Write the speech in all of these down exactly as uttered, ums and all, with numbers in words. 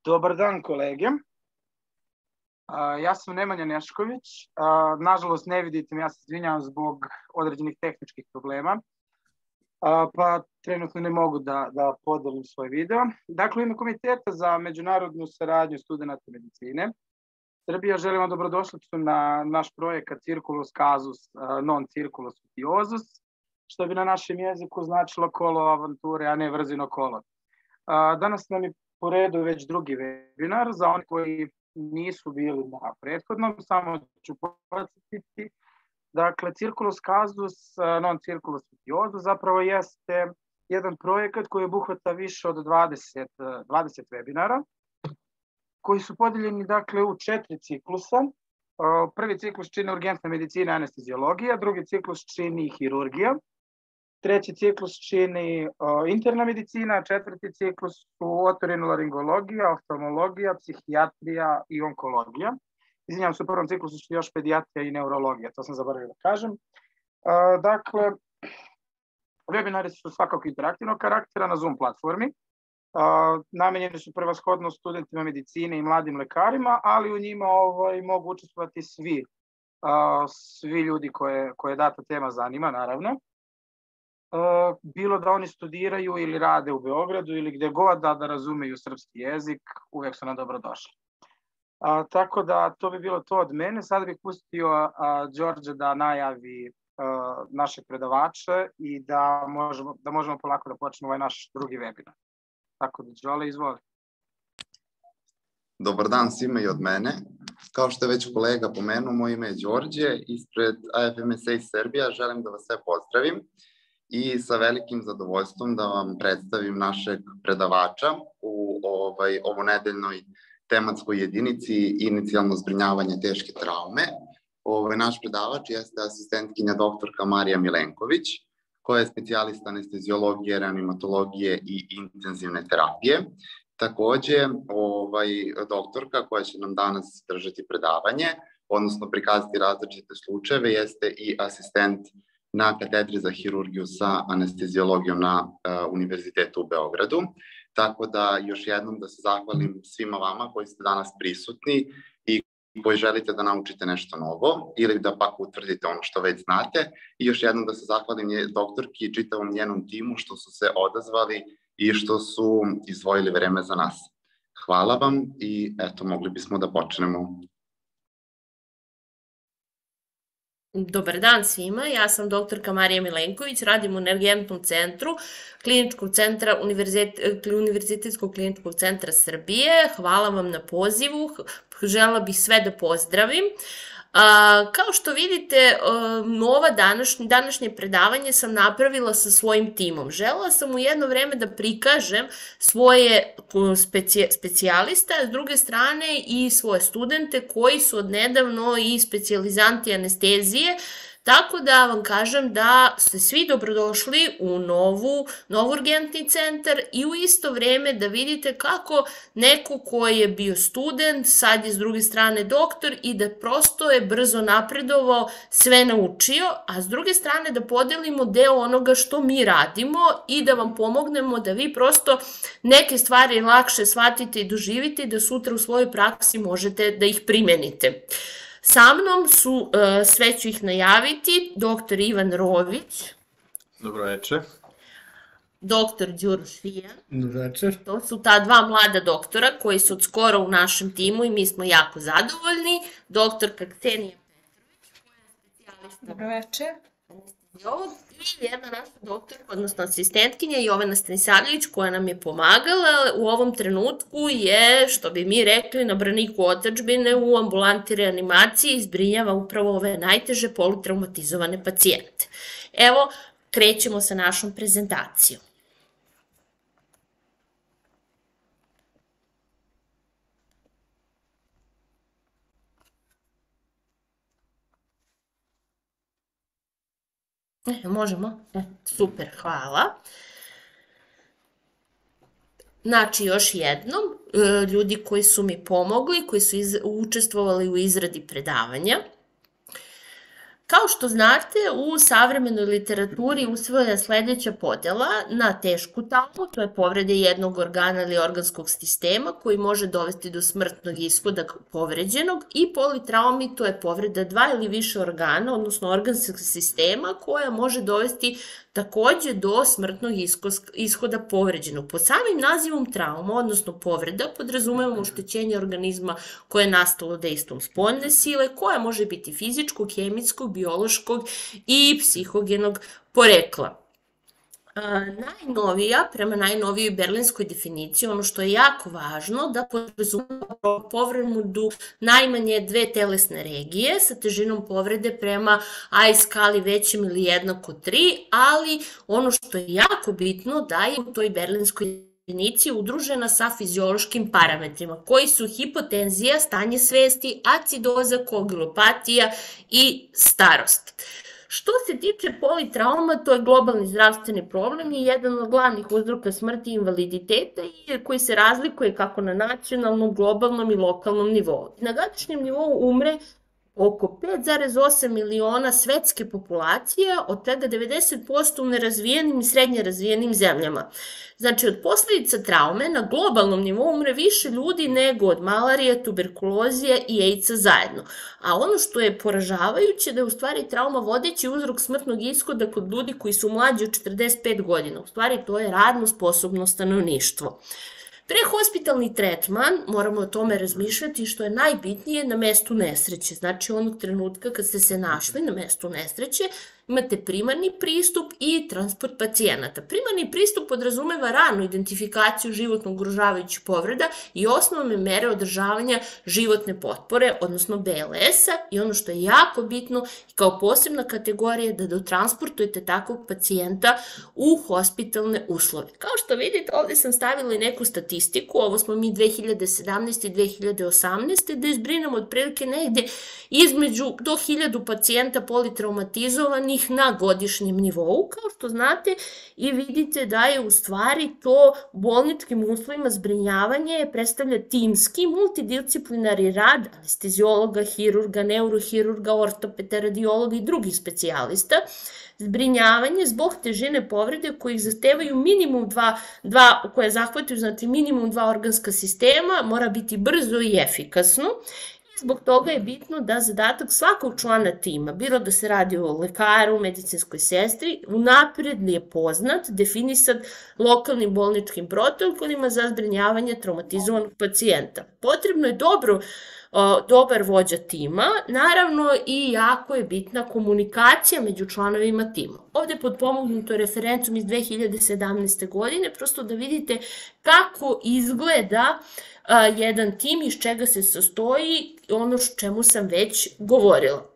Dobar dan, kolege. Ja sam Nemanja Nešković. Nažalost, ne vidite me, ja se izvinjavam zbog određenih tehničkih problema, pa trenutno ne mogu da, da podelim svoj video. Dakle, u ime Komiteta za međunarodnu saradnju studenata medicine Srbija želim vam dobrodošlicu na naš projekat Circulus Casus non circulus vitiosus, što bi na našem jeziku značilo kolo avanture, a ne vrzino kolo. Danas nam je po redu već drugi webinar. Za oni koji nisu bili na prethodnom, samo ću podsjetiti. Dakle, Circulus Casus non circulus vitiosus zapravo jeste jedan projekat koji obuhvata više od dvadeset, dvadeset webinara, koji su podeljeni dakle, u četiri ciklusa. Prvi ciklus čini urgentna medicina i anesteziologija, drugi ciklus čini hirurgija, treći ciklus čini interna medicina, četvrti ciklus su otorinolaringologija, oftalmologija, psihijatrija i onkologija. Izvinjam se, u prvom ciklusu su još pedijatrija i neurologija, to sam zaboravio da kažem. Dakle, webinari su svakako interaktivnog karaktera na Zoom platformi. Namenjeni su prevashodno studentima medicine i mladim lekarima, ali u njima ovaj, mogu učestvovati svi, svi ljudi koje, koje data tema zanima, naravno. Bilo da oni studiraju ili rade u Beogradu ili gde god da, da razumeju srpski jezik, uvek su nam dobrodošli. A, tako da to bi bilo to od mene. Sada bih pustio a, Đorđe da najavi a, naše predavače i da možemo, da možemo polako da počnemo ovaj naš drugi webinar. Tako da, Đole, izvoli. Dobar dan svima i od mene. Kao što je već kolega pomenuo, moje ime je Đorđe. Ispred A F M S A Srbija želim da vas sve pozdravim i sa velikim zadovoljstvom da vam predstavim našeg predavača u ovaj, ovonedeljnoj tematskoj jedinici inicijalno zbrinjavanje teške traume. Ovaj, naš predavač jeste asistentkinja doktorka Marija Milenković, koja je specijalista anesteziologije, reanimatologije i intenzivne terapije. Takođe, ovaj, doktorka koja će nam danas držati predavanje, odnosno prikazati različite slučajeve, jeste i asistent na katedri za hirurgiju sa anesteziologijom na uh, Univerzitetu u Beogradu. Tako da još jednom da se zahvalim svima vama koji ste danas prisutni i koji želite da naučite nešto novo ili da pak utvrdite ono što već znate. I još jednom da se zahvalim doktorki i čitavom njenom timu što su se odazvali i što su izdvojili vreme za nas. Hvala vam i eto, mogli bismo da počnemo. Dobar dan svima, ja sam doktorka Marija Milenković, radim u Urgentnom centru Kliničkog centra Univerzitetskog kliničkog centra Srbije. Hvala vam na pozivu, želela bih sve da pozdravim. A, kao što vidite, nova današnje, današnje predavanje sam napravila sa svojim timom. Želela sam u jedno vreme da prikažem svoje speci, specijaliste, a s druge strane i svoje studente koji su odnedavno i specijalizanti anestezije, tako da vam kažem da ste svi dobrodošli u novu, novu urgentni centar i u isto vreme da vidite kako neko koji je bio student, sad je s druge strane doktor i da prosto je brzo napredovao, sve naučio, a s druge strane da podelimo deo onoga što mi radimo i da vam pomognemo da vi prosto neke stvari lakše shvatite i doživite i da sutra u svojoj praksi možete da ih primenite. Sa mnom su, sve ću ih najaviti, doktor Ivan Rović. Dobro večer. Doktor Đuro Švijan. Dobro večer. To su ta dva mlada doktora koji su od skoro u našem timu i mi smo jako zadovoljni. Doktorka Ksenija Petrović, koja je specijalista. Dobro večer. Anesteziolog i jedna naša doktorka, odnosno asistentkinja Jovana Stanisavljević koja nam je pomagala u ovom trenutku je, što bi mi rekli, na braniku otadžbine u ambulanti reanimacije i zbrinjava upravo ove najteže polutraumatizovane pacijente. Evo, krećemo sa našom prezentacijom. E, možemo? E, super, hvala. Znači, još jednom, ljudi koji su mi pomogli, koji su iz, učestvovali u izradi predavanja. Kao što znate, u savremenoj literaturi usvojena sledeća podela na tešku traumu, to je povrede jednog organa ili organskog sistema koji može dovesti do smrtnog ishoda povređenog, i politraumi, to je povreda dva ili više organa, odnosno organskog sistema, koja može dovesti takođe do smrtnog ishoda povređenog. Pod samim nazivom trauma, odnosno povreda, podrazumemo oštećenje organizma koje je nastalo dejstvom spoljne sile, koja može biti fizičkog, hemijskog, biološkog i psihogenog porekla. Najnovija, prema najnovijoj berlinskoj definiciji, ono što je jako važno, da podrazumeva povredu najmanje dve telesne regije sa težinom povrede prema I skali većem ili jednako tri, ali ono što je jako bitno da je u toj berlinskoj definiciji udružena sa fiziološkim parametrima, koji su hipotenzija, stanje svesti, acidoza, koagulopatija i starost. Što se tiče politrauma, to je globalni zdravstveni problem i jedan od glavnih uzroka smrti i invaliditeta koji se razlikuje kako na nacionalnom, globalnom i lokalnom nivou. Na godišnjem nivou umre oko pet zarez osam miliona svetske populacije, od čega devedeset posto u nerazvijenim i srednje razvijenim zemljama. Znači, od posledica traume na globalnom nivou umre više ljudi nego od malarije, tuberkulozije i AIDS-a zajedno. A ono što je poražavajuće da je u stvari trauma vodeći uzrok smrtnog ishoda kod ljudi koji su mlađi od četrdeset pet godina. U stvari, to je radno sposobno stanovništvo. Prehospitalni tretman, moramo o tome razmišljati, što je najbitnije na mestu nesreće. Znači, onog trenutka kad ste se našli na mestu nesreće, imate primarni pristup i transport pacijenata. Primarni pristup podrazumeva ranu identifikaciju životno ugrožavajućih povreda i osnovne mere održavanja životne potpore, odnosno B L S-a, i ono što je jako bitno kao posebna kategorija da dotransportujete takvog pacijenta u hospitalne uslove. Kao što vidite, ovde sam stavila i neku statistiku, ovo smo mi dve hiljade sedamnaeste i dve hiljade osamnaeste, da izbrinemo otprilike negde između do hiljadu pacijenta politraumatizovanih na godišnjem nivou, kao što znate i vidite da je u stvari to bolničkim uslovima zbrinjavanje predstavlja timski, multidisciplinarni rad anesteziologa, hirurga, neurohirurga, ortopeda, radiologa i drugih specijalista. Zbrinjavanje zbog težine povrede kojih zahtevaju minimum dva, dva koje zahvataju, znači minimum dva organska sistema, mora biti brzo i efikasno. Zbog toga je bitno da zadatak svakog člana tima, bilo da se radi o lekaru, medicinskoj sestri, unapred je poznat, definisat lokalnim bolničkim protokolima za zbrinjavanje traumatizovanog pacijenta. Potrebno je dobro, dobar vođa tima, naravno i jako je bitna komunikacija među članovima tima. Ovde je potpomognuto referencom iz dve hiljade sedamnaeste godine, prosto da vidite kako izgleda jedan tim, iz čega se sastoji, ono o čemu sam već govorila.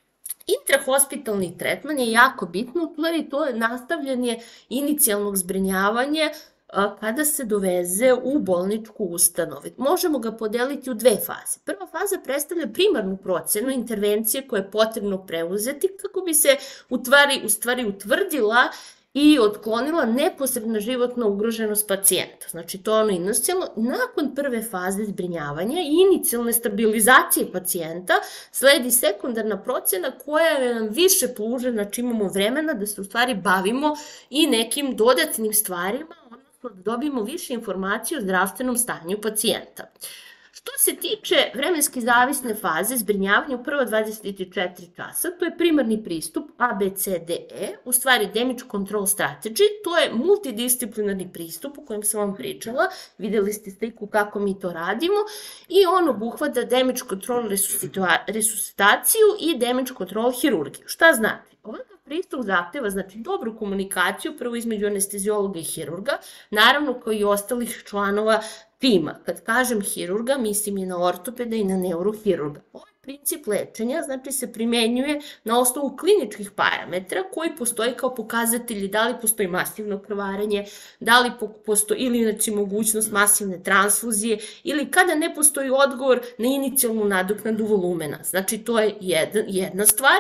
Intrahospitalni tretman je jako bitno, to je nastavljanje inicijalnog zbrinjavanja kada se doveze u bolničku ustanovu. Možemo ga podeliti u dve faze. Prva faza predstavlja primarnu procenu intervencije koje je potrebno preuzeti kako bi se u stvari utvrdila i otklonila neposredna životna ugroženost pacijenta. Znači, to je ono inicijalno. Nakon prve faze zbrinjavanja i inicijalne stabilizacije pacijenta sledi sekundarna procena koja nam više pluže, znači imamo vremena da se u stvari bavimo i nekim dodatnim stvarima, odnosno da dobijemo više informacije o zdravstvenom stanju pacijenta. Što se tiče vremenski zavisne faze zbrinjavanja u prva dvadeset četiri časa, to je primarni pristup A, B, C, D, E, u stvari Damage Control Strategy, to je multidisciplinarni pristup o kojem sam vam pričala, videli ste sliku kako mi to radimo, i on obuhvata Damage Control resuscitaciju i Damage Control hirurgiju. Šta znači? Ovakav pristup zahteva, znači, dobru komunikaciju prvo između anesteziologa i hirurga, naravno kao i ostalih članova tima. Kad kažem hirurga, mislim i na ortopeda i na neurohirurga. Ovaj princip lečenja, znači, se primenjuje na osnovu kliničkih parametra koji postoji kao pokazatelji da li postoji masivno krvarenje, da li postoji ili, znači, mogućnost masivne transfuzije ili kada ne postoji odgovor na inicijalnu nadoknadu volumena. Znači, to je jedna stvar.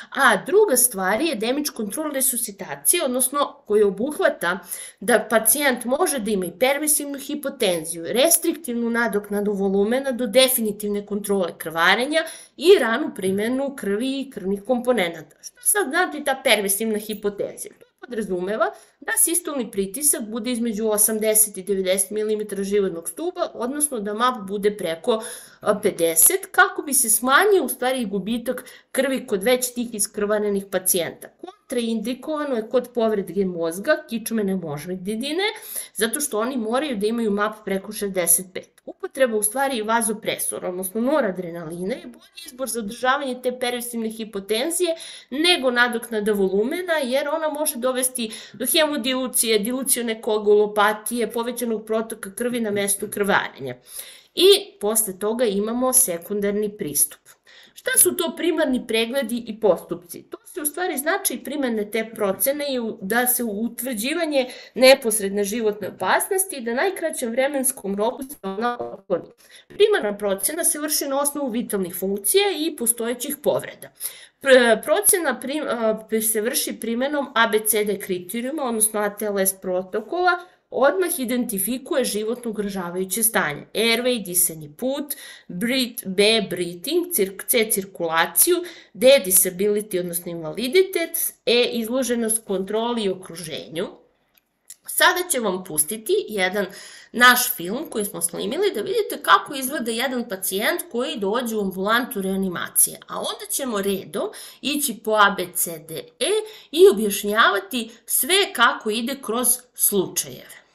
A druga stvar je damage control resuscitacije, odnosno koji obuhvata da pacijent može da ima i permisivnu hipotenziju, restriktivnu nadoknadu volumena do definitivne kontrole krvarenja, i ranu primjenu krvi i krvnih komponenata. Šta sad znači ta pervesivna hipotenzija? To podrazumeva da sistolni pritisak bude između osamdeset i devedeset milimetara živodnog stuba, odnosno da map bude preko pedeset, kako bi se smanjio u stvari gubitak krvi kod već tih iskrvarenih pacijenta. Kontraindikovano je kod povrede mozga, kičmene moždine, zato što oni moraju da imaju map preko šezdeset pet. Upotreba u stvari vazopresora, odnosno noradrenalina, je bolji izbor za održavanje te pervesivne hipotenzije nego nadoknada volumena, jer ona može dovesti do hemodilucije, dilucione koagulopatije, povećanog protoka krvi na mestu krvarenja. I posle toga imamo sekundarni pristup. Šta su to primarni pregledi i postupci? To se u stvari znači primene te procene i da se utvrđivanje neposredne životne opasnosti i da najkraćem vremenskom roku se ona otkloni. Primarna procena se vrši na osnovu vitalnih funkcija i postojećih povreda. Procena se vrši primenom A B C D kriterijuma, odnosno A T L S protokola, odmah identifikuje životno ugrožavajuće stanje. Airway, disajni put, B, breathing, C, cirkulaciju, D, disability, odnosno invaliditet, E, izloženost kontroli i okruženju. Sada ću vam pustiti jedan naš film koji smo snimili da vidite kako izgleda jedan pacijent koji dođe u ambulantu reanimacije. A onda ćemo redom ići po A, B, C, D, E i objašnjavati sve kako ide kroz slučajeve.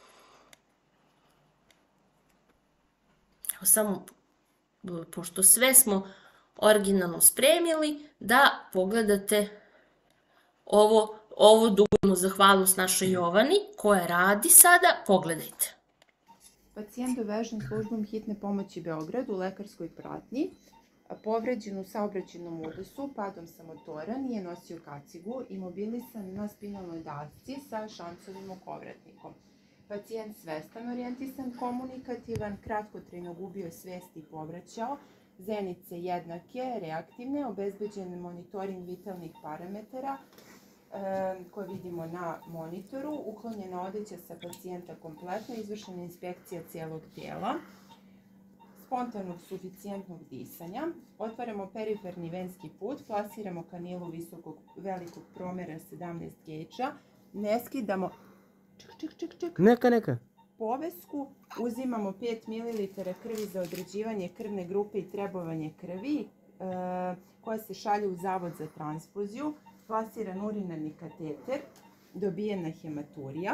Evo samo, pošto sve smo originalno spremili, da pogledate ovo Ovo dugujemo zahvalnost našoj Jovani, koja radi sada. Pogledajte. Pacijent dovežen službom hitne pomoći Beograd u lekarskoj pratnji, povređen u saobraćajnom udesu, padom sa motora, nije nosio kacigu, imobilisan na spinalnoj dasci sa šancovim okovratnikom. Pacijent svestan, orijentisan, komunikativan, kratkotrajno gubio svest i povraćao, zenice jednake, reaktivne, obezbeđen monitoring vitalnih parametara, koje vidimo na monitoru, uklonjena odeća sa pacijenta kompletno, izvršena inspekcija cijelog tijela, spontanog suficijentnog disanja, otvaramo periferni venski put, plasiramo kanilu visokog velikog promera sedamnaest gejča, ne skidamo ček, ček, ček, ček, neka, neka. povesku, uzimamo pet mililitara krvi za određivanje krvne grupe i trebovanje krvi, koja se šalje u zavod za transfuziju, plasiran urinarni kateter, dobijena hematurija,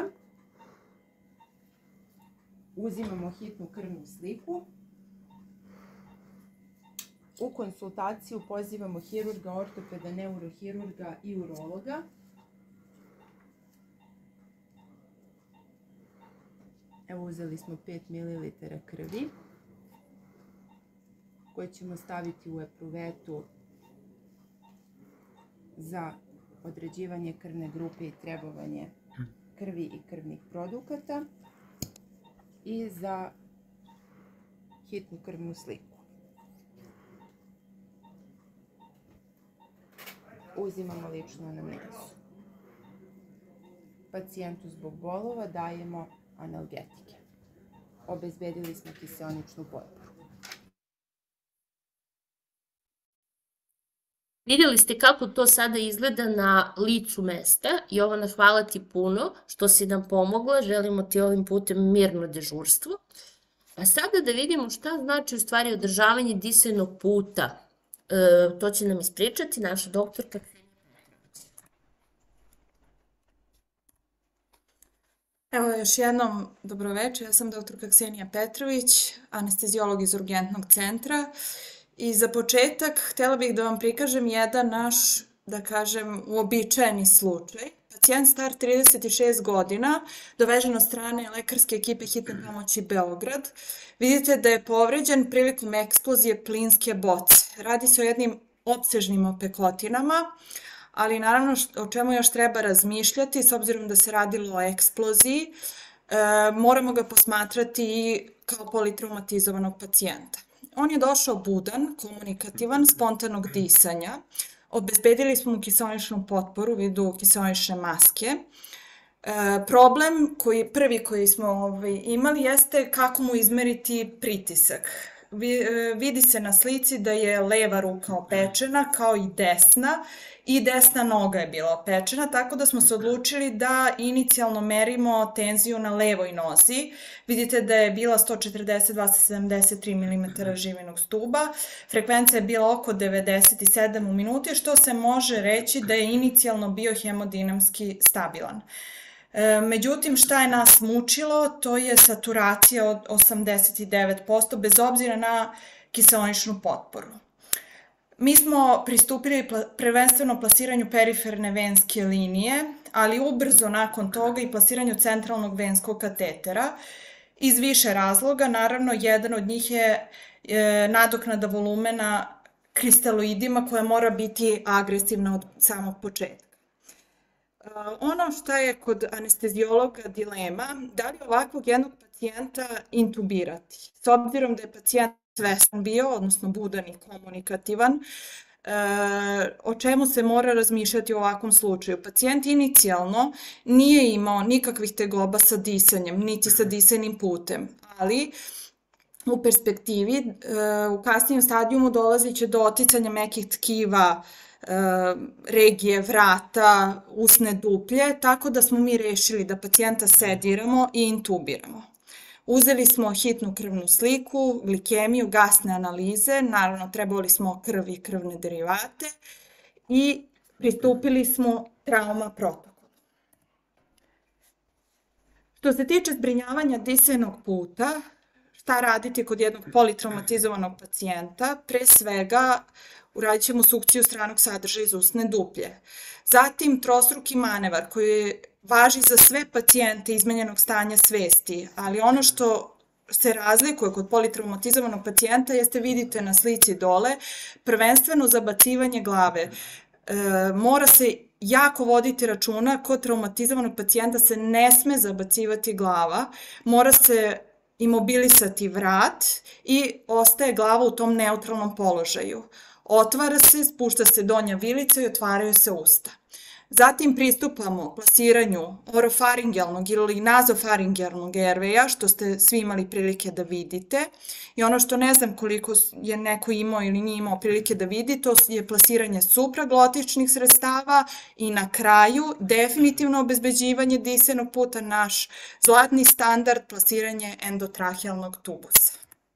uzimamo hitnu krvnu sliku, u konsultaciju pozivamo hirurga, ortopeda, neurohirurga i urologa. Evo, uzeli smo pet mililitara krvi koje ćemo staviti u epruvetu za određivanje krvne grupe i trebovanje krvi i krvnih produkata i za hitnu krvnu sliku. Uzimamo ličnu anamnezu. Pacijentu zbog bolova dajemo analgetike. Obezbedili smo kiseoničnu potporu. Vidjeli ste kako to sada izgleda na licu mesta. Jovana, hvala ti puno što si nam pomogla. Želimo ti ovim putem mirno dežurstvo. A sada da vidimo šta znači u stvari održavanje disajnog puta. E, to će nam ispričati naša doktorka. Evo još jednom dobroveče, ja sam doktorka Ksenija Petrović, anesteziolog iz Urgentnog centra. I za početak htjela bih da vam prikažem jedan naš, da kažem, uobičajeni slučaj. Pacijent star trideset šest godina, dovežen od strane lekarske ekipe hitne pomoći Beograd. Vidite da je povređen prilikom eksplozije plinske boce. Radi se o jednim opsežnim opekotinama, ali naravno o čemu još treba razmišljati, s obzirom da se radilo o eksploziji, moramo ga posmatrati kao politraumatizovanog pacijenta. On je došao budan, komunikativan, spontanog disanja. Obezbedili smo mu kiseoničnu potporu u vidu kiseonične maske. Problem koji, prvi koji smo ovaj, imali jeste kako mu izmeriti pritisak. vidi se na slici da je leva ruka opečena kao i desna i desna noga je bila opečena, tako da smo se odlučili da inicijalno merimo tenziju na levoj nozi. Vidite da je bila sto četrdeset do sedamdeset tri milimetra živinog stuba, frekvencija je bila oko devedeset sedam u minuti, što se može reći da je inicijalno bio hemodinamski stabilan. Međutim, šta je nas mučilo, to je saturacija od osamdeset devet posto, bez obzira na kiseoničnu potporu. Mi smo pristupili prvenstveno plasiranju periferne venske linije, ali ubrzo nakon toga i plasiranju centralnog venskog katetera, iz više razloga. Naravno, jedan od njih je nadoknada volumena kristaloidima koja mora biti agresivna od samog početka. Ono što je kod anestezijologa dilema, da li ovakvog jednog pacijenta intubirati? S obzirom da je pacijent svestan bio, odnosno budan i komunikativan, o čemu se mora razmišljati u ovakvom slučaju? Pacijent inicijalno nije imao nikakvih tegoba sa disanjem, niti sa disajnim putem, ali u perspektivi, u kasnijem stadijumu dolazit će do oticanja mekih tkiva, regije vrata, usne duplje, tako da smo mi rešili da pacijenta sediramo i intubiramo. Uzeli smo hitnu krvnu sliku, glikemiju, gasne analize, naravno trebali smo krv i krvne derivate i pristupili smo trauma protokolu. Što se tiče zbrinjavanja disajnog puta, šta raditi kod jednog politraumatizovanog pacijenta? Pre svega, uradit ćemo sukciju stranog sadržaja iz usne duplje. Zatim, trostruki manevar koji važi za sve pacijente izmenjenog stanja svesti, ali ono što se razlikuje kod politraumatizovanog pacijenta jeste, vidite na slici dole, prvenstveno zabacivanje glave. Mora se jako voditi računa, kod traumatizovanog pacijenta se ne sme zabacivati glava, mora se imobilisati vrat i ostaje glava u tom neutralnom položaju. Otvara se, spušta se donja vilica i otvaraju se usta. Zatim pristupamo plasiranju orofaringijalnog ili nazofaringijalnog erveja, što ste svi imali prilike da vidite. I ono što ne znam koliko je neko imao ili nije imao prilike da vidi, to je plasiranje supraglotičnih sredstava i na kraju definitivno obezbeđivanje disajnog puta, naš zlatni standard, plasiranje endotrahealnog tubusa.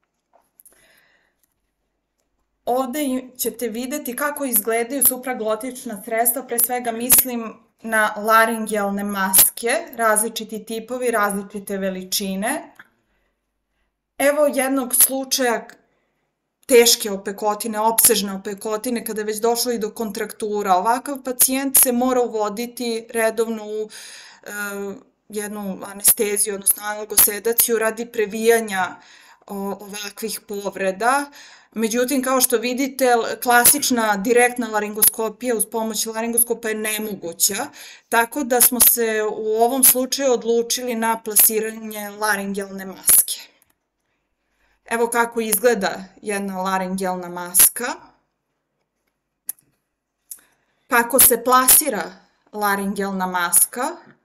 Ovde ćete videti kako izgledaju supraglotična sredstva, pre svega mislim na laringijalne maske, različiti tipovi, različite veličine. Evo jednog slučaja teške opekotine, opsežne opekotine, kada je već došlo i do kontraktura. Ovakav pacijent se mora uvoditi redovno u jednu anesteziju, odnosno analgosedaciju radi previjanja ovakvih povreda. Međutim, kao što vidite, klasična direktna laringoskopija uz pomoć laringoskopa je nemoguća, tako da smo se u ovom slučaju odlučili na plasiranje laringijalne maske. Evo kako izgleda jedna laringijalna maska. Kako se plasira laringijalna maska.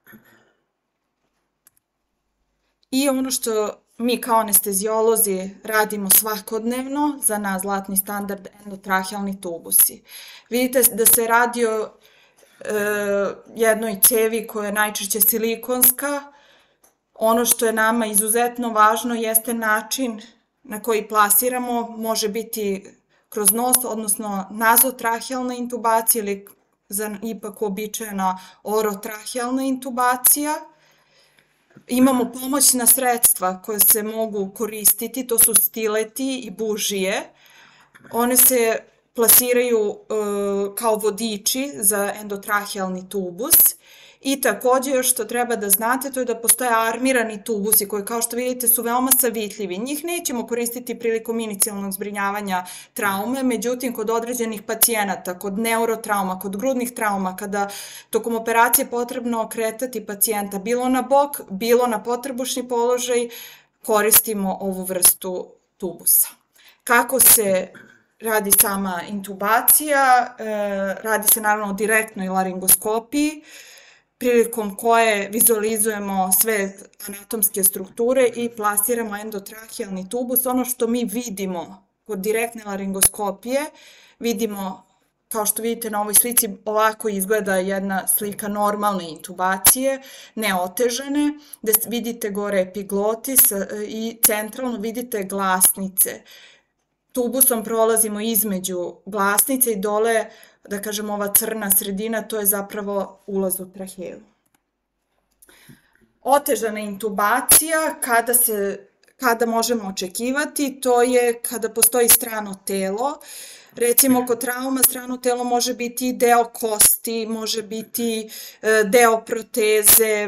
I ono što mi kao anestezijolozi radimo svakodnevno, za nas zlatni standard endotrahealni tubusi. Vidite da se radi o jednoj cevi koja je najčešće silikonska. Ono što je nama izuzetno važno jeste način na koji plasiramo, može biti kroz nos, odnosno nazotrahealna intubacija ili ipak uobičajena orotrahealna intubacija. Imamo pomoćna sredstva koje se mogu koristiti, to su stileti i bužije. One se plasiraju kao vodiči za endotrahealni tubus. I takođe još što treba da znate, to je da postoje armirani tubusi koji, kao što vidite, su veoma savitljivi. Njih nećemo koristiti prilikom inicijalnog zbrinjavanja traume, međutim, kod određenih pacijenata, kod neurotrauma, kod grudnih trauma, kada tokom operacije potrebno okretati pacijenta bilo na bok, bilo na potrebušni položaj, koristimo ovu vrstu tubusa. Kako se radi sama intubacija? Radi se naravno o direktnoj laringoskopiji. prilikom koje vizualizujemo sve anatomske strukture i plasiramo endotrahealni tubus. Ono što mi vidimo kod direktne laringoskopije, vidimo, kao što vidite na ovoj slici, ovako izgleda jedna slika normalne intubacije, neotežane, gde vidite gore epiglotis i centralno vidite glasnice. Tubusom prolazimo između glasnice i dole, da kažem, ova crna sredina, to je zapravo ulaz u traheju. Otežana intubacija, kada se, kada možemo očekivati, to je kada postoji strano telo. Recimo, kod trauma strano telo može biti deo kosti, može biti deo proteze,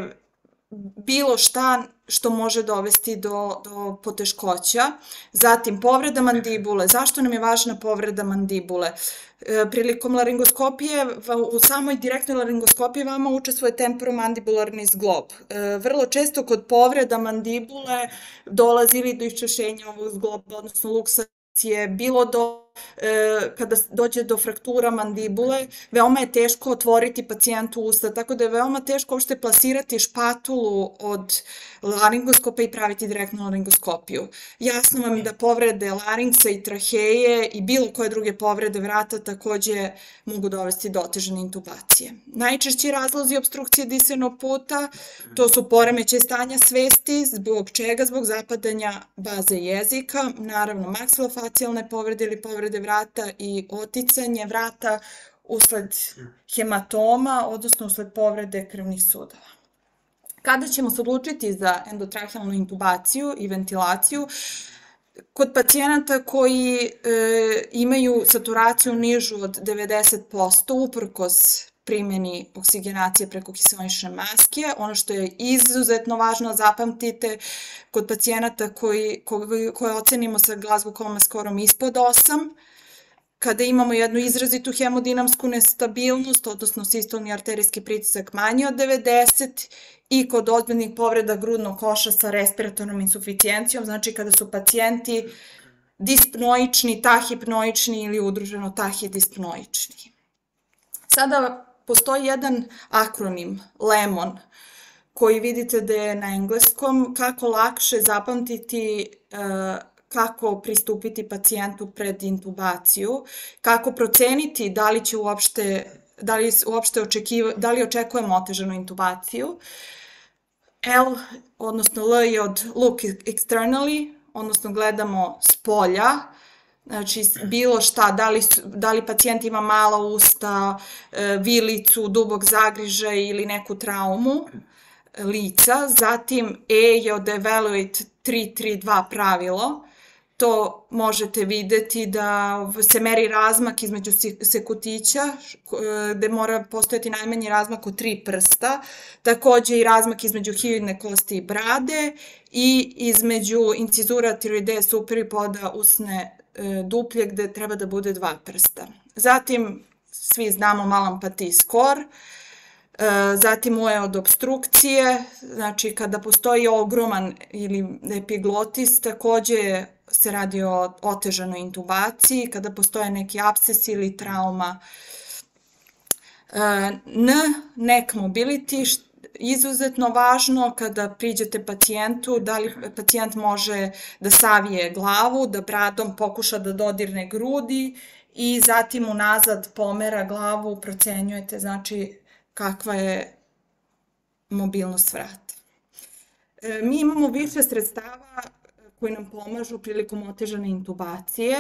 bilo šta što može dovesti do, do poteškoća. Zatim, povreda mandibule. Zašto nam je važna povreda mandibule? E, prilikom laringoskopije, u samoj direktnoj laringoskopiji vama učestvuje temporomandibularni zglob. E, vrlo često kod povreda mandibule dolazi ili do iščešenja ovog zgloba, odnosno luksacije, bilo do kada dođe do fraktura mandibule, veoma je teško otvoriti pacijentu usta, tako da je veoma teško uopšte plasirati špatulu od laringoskopa i praviti direktnu laringoskopiju. Jasno vam je da povrede laringsa i traheje i bilo koje druge povrede vrata takođe mogu dovesti do otežane intubacije. Najčešći razlozi opstrukcije disajnog puta, to su poremećaj stanja svesti, zbog čega? Zbog zapadanja baze jezika, naravno maksilofacijalne povrede ili povrede vrata i oticanje vrata usled hematoma, odnosno usled povrede krvnih sudova. Kada ćemo se odlučiti za endotrahealnu intubaciju i ventilaciju? Kod pacijenata koji e, imaju saturaciju nižu od devedeset posto, uprkos primjeni oksigenacije preko kiselnične maske. Ono što je izuzetno važno, zapamtite, kod pacijenata koji, koji, koje ocenimo sa Glasgow Coma skorom ispod osam, kada imamo jednu izrazitu hemodinamsku nestabilnost, odnosno sistolni arterijski pritisak manji od devedeset i kod ozbiljnih povreda grudnog koša sa respiratornom insuficijencijom, znači kada su pacijenti dispnoični, tahipnoični ili udruženo tahidispnoični. Sada postoji jedan akronim, LEMON, koji vidite da je na engleskom, kako lakše zapamtiti kako pristupiti pacijentu pred intubaciju, kako proceniti da li će uopšte, da li uopšte očekiva, da li očekujemo otežanu intubaciju. L, odnosno L je od look externally, odnosno gledamo s polja, znači bilo šta, da li, da li pacijent ima mala usta, vilicu, dubok zagrižaj ili neku traumu lica. Zatim E je od Evaluate tri tri dva pravilo. To možete videti da se meri razmak između sekutića, gde mora postojati najmanji razmak od tri prsta, takođe i razmak između hiljoidne kosti i brade i između incizura tiroidea superi poda usne duplje gde treba da bude dva prsta. Zatim, svi znamo Mallampati skor, zatim U je od obstrukcije, znači kada postoji ogroman ili epiglotis, takođe se radi o otežanoj intubaciji, kada postoje neki apses ili trauma. N, neck mobility, izuzetno važno kada priđete pacijentu, da li pacijent može da savije glavu, da bradom pokuša da dodirne grudi i zatim unazad pomera glavu, procenjujete znači kakva je mobilnost vrata. Mi imamo više sredstava koji nam pomažu prilikom otežane intubacije.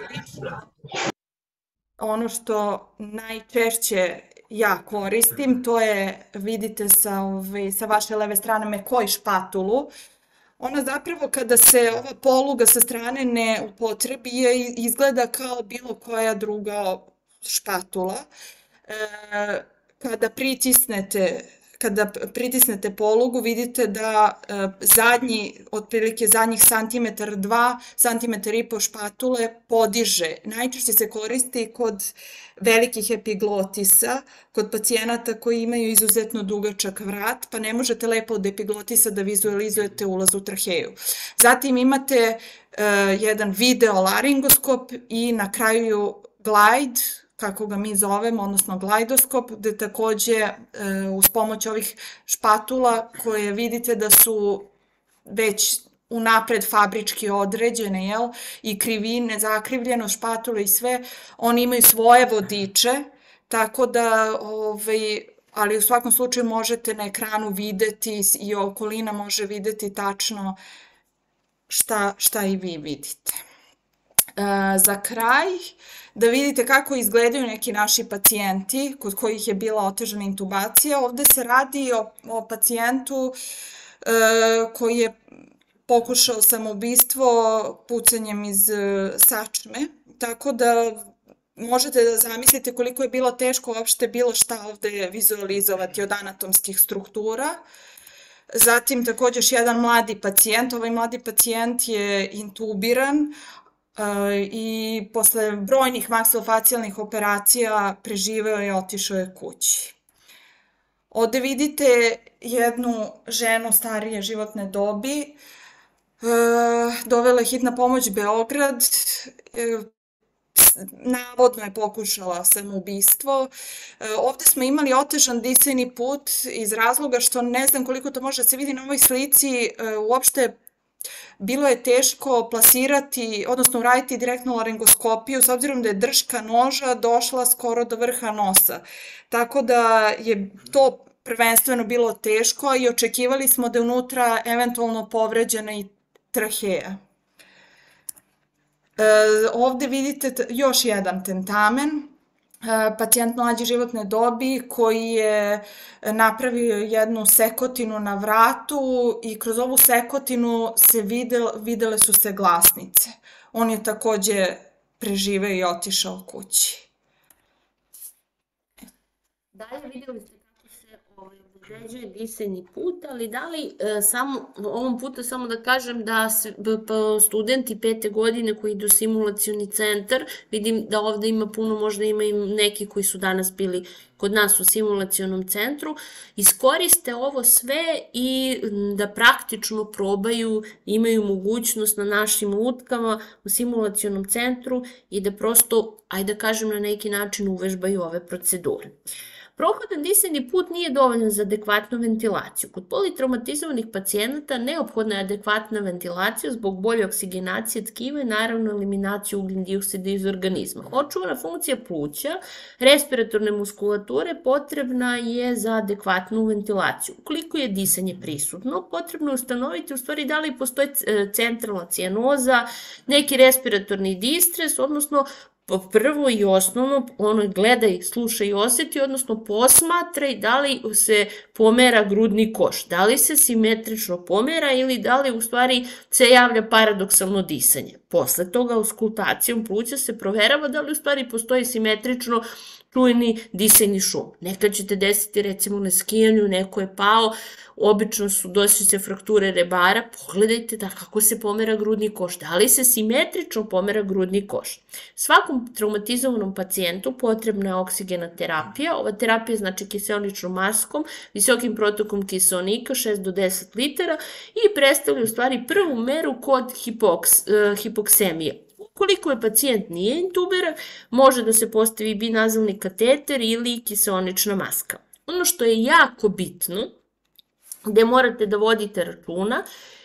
Ono što najčešće ja koristim, to je, vidite sa, ove, sa vaše leve strane mekoj špatulu. Ona zapravo kada se ova poluga sa strane ne upotrebi, izgleda kao bilo koja druga špatula. E, kada pritisnete Kada pritisnete polugu, vidite da zadnji, otprilike zadnjih santimetar, dva, santimetar i po špatule podiže. Najčešće se koristi kod velikih epiglotisa, kod pacijenata koji imaju izuzetno dugačak vrat, pa ne možete lepo od epiglotisa da vizualizujete ulaz u traheju. Zatim imate jedan video laringoskop i na kraju glide, kako ga mi zovemo, odnosno glajdoskop, gde takođe uz pomoć ovih špatula koje vidite da su već unapred fabrički određene, jel, i krivine, zakrivljeno špatule i sve, oni imaju svoje vodiče, tako da, ovaj, ali u svakom slučaju možete na ekranu videti i okolina može videti tačno šta, šta i vi vidite. E, za kraj, da vidite kako izgledaju neki naši pacijenti kod kojih je bila otežana intubacija. Ovde se radi o, o pacijentu e, koji je pokušao samoubistvo pucanjem iz sačme, tako da možete da zamislite koliko je bilo teško uopšte bilo šta ovde vizualizovati od anatomskih struktura. Zatim takođe još jedan mladi pacijent, ovaj mladi pacijent je intubiran i posle brojnih maksilofacijalnih operacija preživeo je i otišao je kući. Ovde vidite jednu ženu starije životne dobi, dovela je hitna pomoć Beograd, navodno je pokušala samoubistvo. Ovde smo imali otežan disajni put iz razloga što ne znam koliko to može da se vidi na ovoj slici, uopšte bilo je teško plasirati, odnosno uraditi direktnu laringoskopiju s obzirom da je drška noža došla skoro do vrha nosa. Tako da je to prvenstveno bilo teško i očekivali smo da je unutra eventualno povređena i traheja. Ovde vidite još jedan tentamen, pacijent mlađe životne dobi koji je napravio jednu sekotinu na vratu i kroz ovu sekotinu se videle su se glasnice. On je takođe preživeo i otišao kući. Dalje vidjeli ste kako se obezbeđuje disajni put, ali da li samo, ovom puta samo da kažem da studenti pete godine koji idu u simulacioni centar, vidim da ovde ima puno, možda ima i neki koji su danas bili kod nas u simulacionom centru, iskoriste ovo sve i da praktično probaju, imaju mogućnost na našim lutkama u simulacionom centru i da prosto, ajde da kažem na neki način, uvežbaju ove procedure. Prohodan disajni put nije dovoljan za adekvatnu ventilaciju. Kod politraumatizovanih pacijenata neophodna je adekvatna ventilacija zbog bolje oksigenacije tkiva i naravno eliminaciju ugljen dioksida iz organizma. Očuvana funkcija pluća, respiratorne muskulature potrebna je za adekvatnu ventilaciju. Ukoliko je disanje prisutno, potrebno je ustanoviti u stvari da li postoji centralna cijanoza, neki respiratorni distres, odnosno prvo i osnovno, ono gledaj, slušaj i osjeti, odnosno posmatraj da li se pomera grudni koš, da li se simetrično pomera ili da li u stvari se javlja paradoksalno disanje. Posle toga, auskultacijom pluća se proverava da li u stvari postoji simetrično čujni disajni šum. Nekad ćete desiti recimo na skijanju, neko je pao, obično su dosice frakture rebara, pogledajte da kako se pomera grudni koš, da li se simetrično pomera grudni koš. Svakom traumatizovanom pacijentu potrebna je oksigena terapija, ova terapija znači kiseoničnom maskom, visokim protokom kiseonika šest do deset litara i predstavlja u stvari prvu meru kod hipoks, hipoksemije. Ukoliko je pacijent nije intubiran, može da se postavi binazalni kateter ili kiseonična maska. Ono što je jako bitno, gde morate da vodite računa,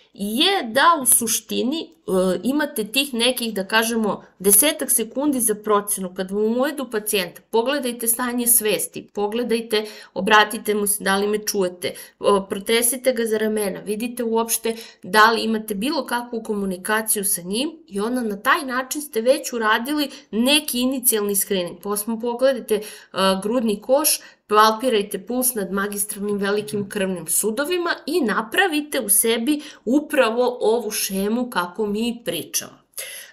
je da u suštini imate tih nekih, da kažemo, desetak sekundi za procenu. Kad vam uvedu pacijenta, pogledajte stanje svesti, pogledajte, obratite mu se da li me čujete, protresite ga za ramena, vidite uopšte da li imate bilo kakvu komunikaciju sa njim i onda na taj način ste već uradili neki inicijalni screening. Posle pogledajte grudni koš, palpirajte puls nad magistralnim velikim krvnim sudovima i napravite u sebi upravo ovu šemu kako mi pričamo.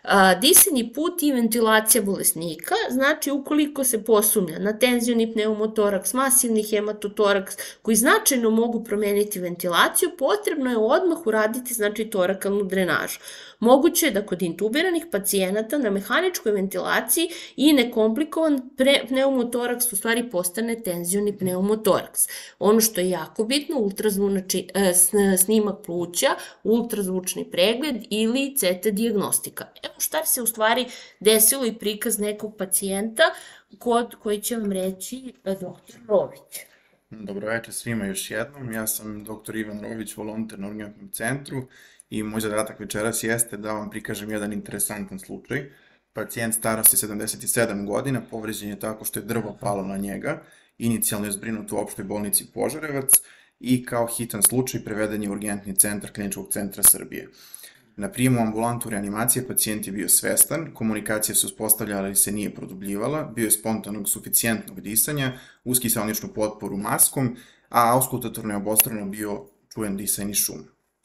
Disajni put i ventilacija bolesnika, znači ukoliko se posumnja na tenzioni pneumotoraks, masivni hematotoraks, koji značajno mogu promeniti ventilaciju, potrebno je odmah uraditi znači torakalnu drenažu. Moguće je da kod intubiranih pacijenata na mehaničkoj ventilaciji i nekomplikovan pneumotoraks u stvari postane tenzioni pneumotoraks. Ono što je jako bitno, ultrazvučni snimak pluća, ultrazvučni pregled ili C T dijagnostika. Evo šta se u stvari desilo i prikaz nekog pacijenta kod koji će vam reći doktor Rović. Dobroveče svima još jednom, ja sam doktor Ivan Rović, volonter na Urgentnom centru i moj zadatak večeras jeste da vam prikažem jedan interesantan slučaj. Pacijent starosti sedamdeset sedam godina, povređen je tako što je drvo palo na njega, inicijalno je zbrinut u opštoj bolnici Požarevac i kao hitan slučaj preveden je u Urgentni centar Kliničkog centra Srbije. Na prijemu u ambulantu reanimacije pacijent je bio svestan, komunikacija se uspostavljala ali se nije produbljivala, bio je spontanog suficijentnog disanja, uz kiseoničnu potporu maskom, a auskultatorno je obostrano bio čujen disajni šum.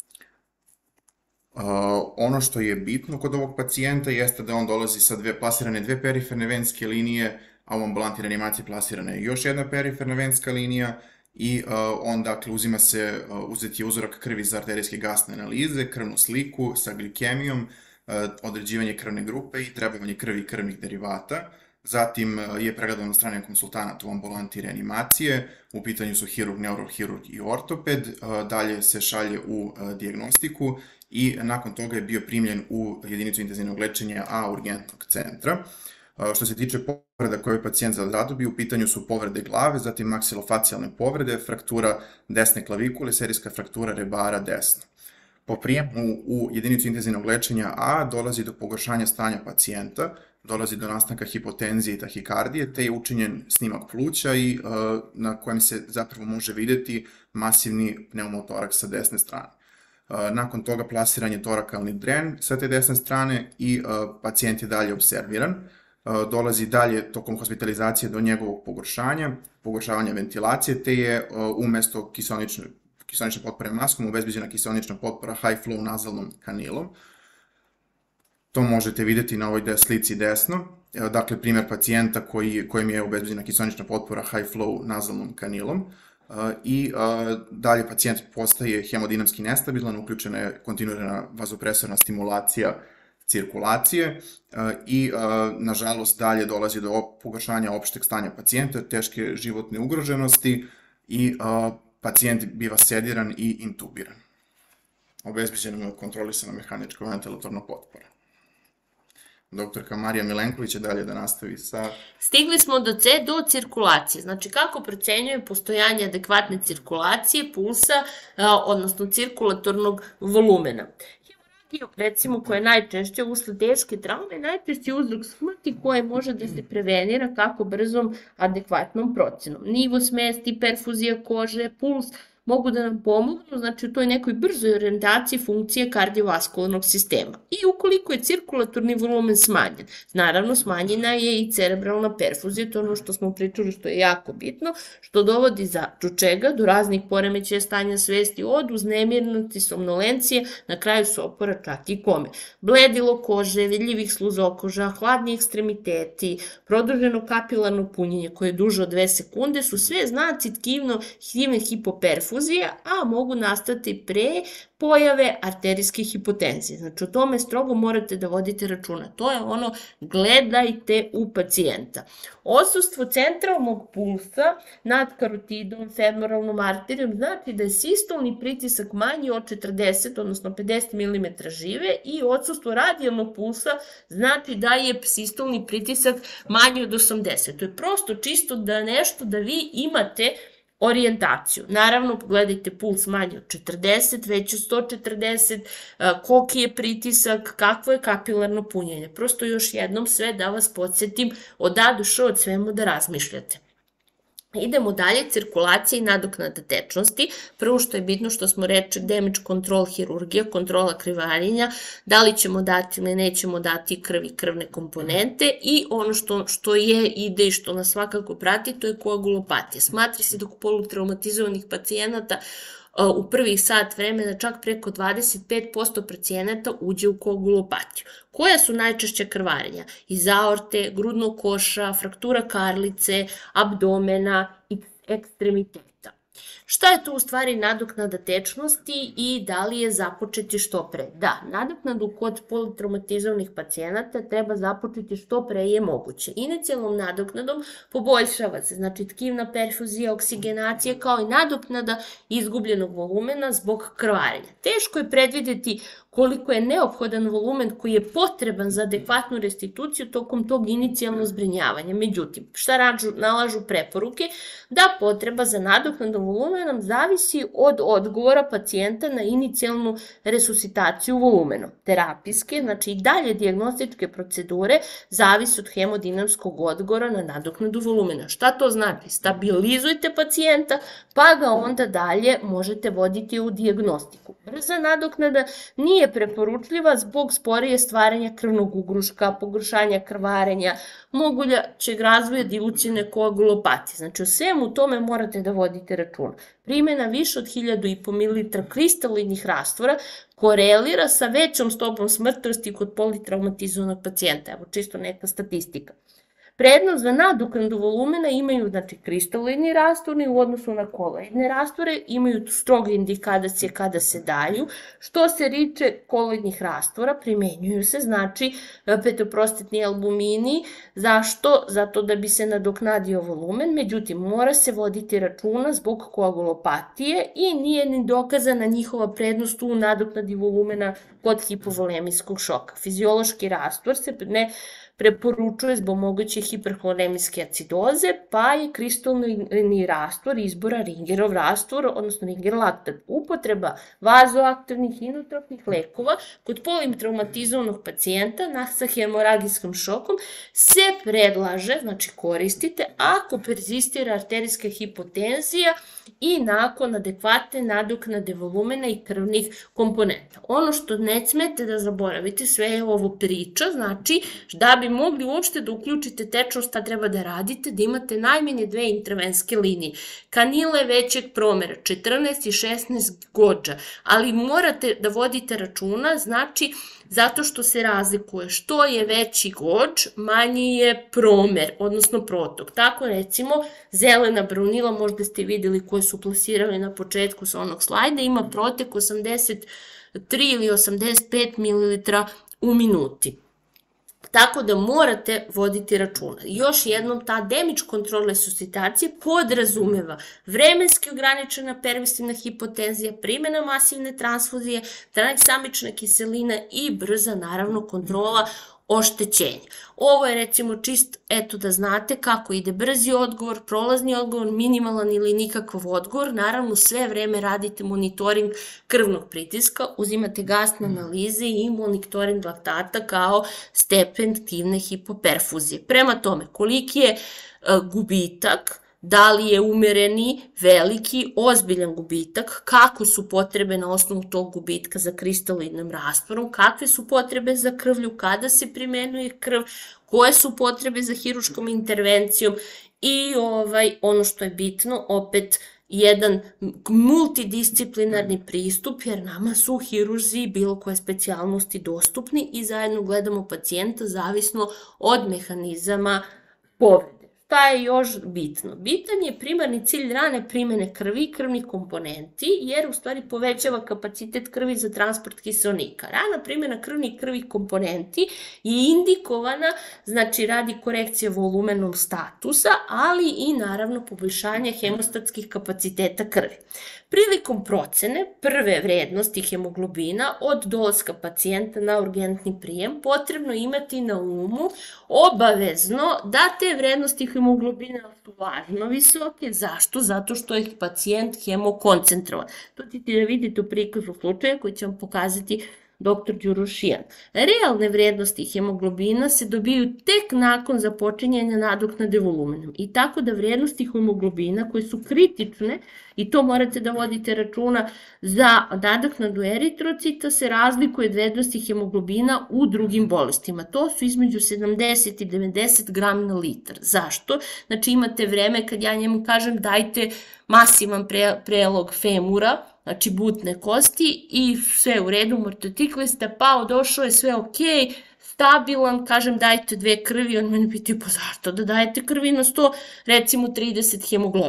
Uh, ono što je bitno kod ovog pacijenta jeste da on dolazi sa dve plasirane dve periferne venske linije, a u ambulanti reanimacije plasirana je još jedna periferna venska linija i uh, on dakle uzima se, uh, uzeti je uzorak krvi za arterijske gasne analize, krvnu sliku sa glikemijom, uh, određivanje krvne grupe i trebovanje krvi i krvnih derivata. Zatim uh, je pregledan od strane konsultanata u ambulanti reanimacije, u pitanju su hirurg, neurohirurg i ortoped, uh, dalje se šalje u uh, dijagnostiku i nakon toga je bio primljen u jedinicu intenzivnog lečenja A Urgentnog centra. Što se tiče povreda koje je pacijent zadobio, u pitanju su povrede glave, zatim maksilofacijalne povrede, fraktura desne klavikule, serijska fraktura rebara desno. Po prijemu u jedinicu intenzivnog lečenja A dolazi do pogoršanja stanja pacijenta, dolazi do nastanka hipotenzije i tahikardije, te je učinjen snimak pluća i uh, na kojem se zapravo može videti masivni pneumotoraks sa desne strane. Nakon toga plasiran je torakalni dren sa te desne strane i pacijent je dalje observiran. Dolazi dalje tokom hospitalizacije do njegovog pogoršanja, pogoršavanja ventilacije, te je umesto kiseonične, kiseonične potpore maskom obezbeđena kiseonična potpora high flow nazalnom kanilom. To možete videti na ovoj slici desno. Dakle, primjer pacijenta koji, kojim je obezbeđena kiseonična potpora high flow nazalnom kanilom. I dalje pacijent postaje hemodinamski nestabilan, uključena je kontinuirana vazopresorna stimulacija cirkulacije i nažalost dalje dolazi do pogoršanja opšteg stanja pacijenta, teške životne ugroženosti i pacijent biva sediran i intubiran. Obezbeđena je kontrolisana mehanička ventilatorna potpora. Doktorka Marija Milenković će dalje da nastavi sa... Stigli smo do C, do cirkulacije. Znači, kako procenjuje postojanje adekvatne cirkulacije, pulsa, odnosno cirkulatornog volumena. Hemoragija, recimo, koja je najčešće usled teške traume, najčešći uzrok smrti koje može da se prevenira kako brzom, adekvatnom procenom. Nivo smesti, perfuzija kože, puls, mogu da nam pomognu, znači u toj nekoj brzoj orijentaciji funkcije kardiovaskularnog sistema. I ukoliko je cirkulatorni volumen smanjen, naravno smanjena je i cerebralna perfuzija, to je ono što smo pričali što je jako bitno, što dovodi za, do čega, do raznih poremećaja stanja svesti, od uznemirnosti, somnolencije, na kraju sopora, čak i kome. Bledilo kože, vidljivih sluzokoža, hladni ekstremiteti, produženo kapilarno punjenje koje je duže od dve sekunde su sve znaci tkivno hivne hipoperfuzije, a mogu nastati pre pojave arterijske hipotenzije. Znači, o tome strogo morate da vodite računa. To je ono, gledajte u pacijenta. Odsustvo centralnog pulsa nad karotidom, femoralnom arterijom, znači da je sistolni pritisak manji od četrdeset, odnosno pedeset milimetara žive i odsustvo radijalnog pulsa znači da je sistolni pritisak manji od osamdeset. To je prosto čisto da nešto da vi imate orijentaciju. Naravno, pogledajte puls manji od četrdeset, već od sto četrdeset, koliki je pritisak, kakvo je kapilarno punjenje. Prosto još jednom sve da vas podsjetim od A do Š, od svemu da razmišljate. Idemo dalje, cirkulacija i nadoknada tečnosti. Prvo što je bitno što smo reči damage control hirurgija, kontrola krvarenja, da li ćemo dati ili nećemo dati krv i krvne komponente i ono što, što je, ide i što nas svakako prati, to je koagulopatija. Smatri se da kod polutraumatizovanih pacijenata u prvih sat vremena čak preko dvadeset pet posto pacijenata uđe u koagulopatiju. Koja su najčešća krvarenja? Iz aorte, grudnog koša, fraktura karlice, abdomena i ekstremiteta. Šta je to u stvari nadoknada tečnosti i da li je započeti što pre? Da, nadoknadu kod politraumatizovanih pacijenata treba započeti što pre je moguće. Inicijalnom nadoknadom poboljšava se, znači tkivna perfuzija, oksigenacija, kao i nadoknada izgubljenog volumena zbog krvarenja. Teško je predvideti koliko je neophodan volumen koji je potreban za adekvatnu restituciju tokom tog inicijalnog zbrinjavanja. Međutim, šta rađu, nalažu preporuke? Da potreba za nadoknadom volumenom zavisi od odgovora pacijenta na inicijalnu resuscitaciju volumenom. Terapijske, znači i dalje dijagnostičke procedure zavise od hemodinamskog odgovora na nadoknadu volumena. Šta to znači? Stabilizujte pacijenta, pa ga onda dalje možete voditi u dijagnostiku. Brza nadoknada nije preporučljiva zbog sporije stvaranja krvnog ugruška, pogoršanja krvarenja, mogućeg razvoja dilucijne koagulopatije. Znači, o svemu tome morate da vodite računa. Primjena više od hiljadu i po mililitra kristalnih rastvora korelira sa većom stopom smrtnosti kod politraumatizovanog pacijenta. Evo, čisto neka statistika. Prednost za nadoknadu volumena imaju, znači, kristalini rastvori u odnosu na koloidne rastvore, imaju stroge indikacije kada se daju. Što se riče koloidnih rastvora, primenjuju se, znači, petoprostetni albumini. Zašto? Zato da bi se nadoknadio volumen, međutim, mora se voditi računa zbog koagulopatije i nije ni dokazana njihova prednost u nadoknadi volumena kod hipovolemijskog šoka. Fiziološki rastvor se ne preporučuje zbog moguće hiperhlonemijske acidoze, pa je kristalni rastvor izbora Ringerov rastvor, odnosno Ringer laktat. Upotreba vazoaktivnih inotropnih lekova kod politraumatizovanog pacijenta sa hemoragijskom šokom se predlaže, znači koristite, ako perzistira arterijska hipotenzija i nakon adekvatne nadoknade volumena i krvnih komponenta. Ono što ne smete da zaboravite, sve je ovo priča, znači da bi mogli uopšte da uključite tečnost, šta treba da radite, da imate najmanje dve intervenske linije. Kanile većeg promera, četrnaest i šesnaest gođa, ali morate da vodite računa, znači zato što se razlikuje što je veći gođ, manji je promer, odnosno protok. Tako recimo, zelena braunila, možda ste videli koje su plasirali na početku sa onog slajda, ima protek osamdeset tri ili osamdeset pet mililitara u minuti. Tako da morate voditi računa. Još jednom, ta damage control resuscitacije podrazumeva vremenski ograničena permisivna hipotenzija, primjena masivne transfuzije, tranksamična kiselina i brza, naravno, kontrola oštećenja. Ovo je recimo čist, eto da znate kako ide brzi odgovor, prolazni odgovor, minimalan ili nikakav odgovor. Naravno, sve vreme radite monitoring krvnog pritiska, uzimate gasne analize i monitoring laktata kao stepen tkivne hipoperfuzije. Prema tome, koliki je gubitak, da li je umereni, veliki, ozbiljan gubitak, kako su potrebe na osnovu tog gubitka za kristaloidnom rastvorom, kakve su potrebe za krvlju, kada se primenuje krv, koje su potrebe za hiruškom intervencijom i ovaj, ono što je bitno, opet jedan multidisciplinarni pristup, jer nama su hirurzi i bilo koje specijalnosti dostupni i zajedno gledamo pacijenta zavisno od mehanizama povrede. Šta je još bitno? Bitan je primarni cilj rane primjene krvi i krvnih komponenti, jer u stvari povećava kapacitet krvi za transport kiseonika. Rana primjena krvnih krvih komponenti je indikovana, znači radi korekcije volumenom statusa, ali i naravno poboljšanje hemostatskih kapaciteta krvi. Prilikom procene prve vrednosti hemoglobina od dolaska pacijenta na urgentni prijem potrebno imati na umu obavezno da te vrednosti hemoglobina su važno visoke. Zašto? Zato što je pacijent hemokoncentrovan. To ćete da vidite u prikazu slučaja koji će vam pokazati doktor Đurušijan. Realne vrednosti hemoglobina se dobiju tek nakon započinjanja nadoknade volumenom i tako da vrednosti hemoglobina koje su kritične, i to morate da vodite računa za nadoknadu eritrocita, se razlikuje od vrednosti hemoglobina u drugim bolestima. To su između sedamdeset i devedeset grama na litar. Zašto? Znači imate vreme kad ja njemu kažem dajte masivan prelog femura, znači butne kosti i sve u redu, mortotiklista, pao, došao je, sve ok, stabilan, kažem dajte dve krvi, on mene piti pa zašto da dajete krvi na sto, recimo trideset hemoglobin.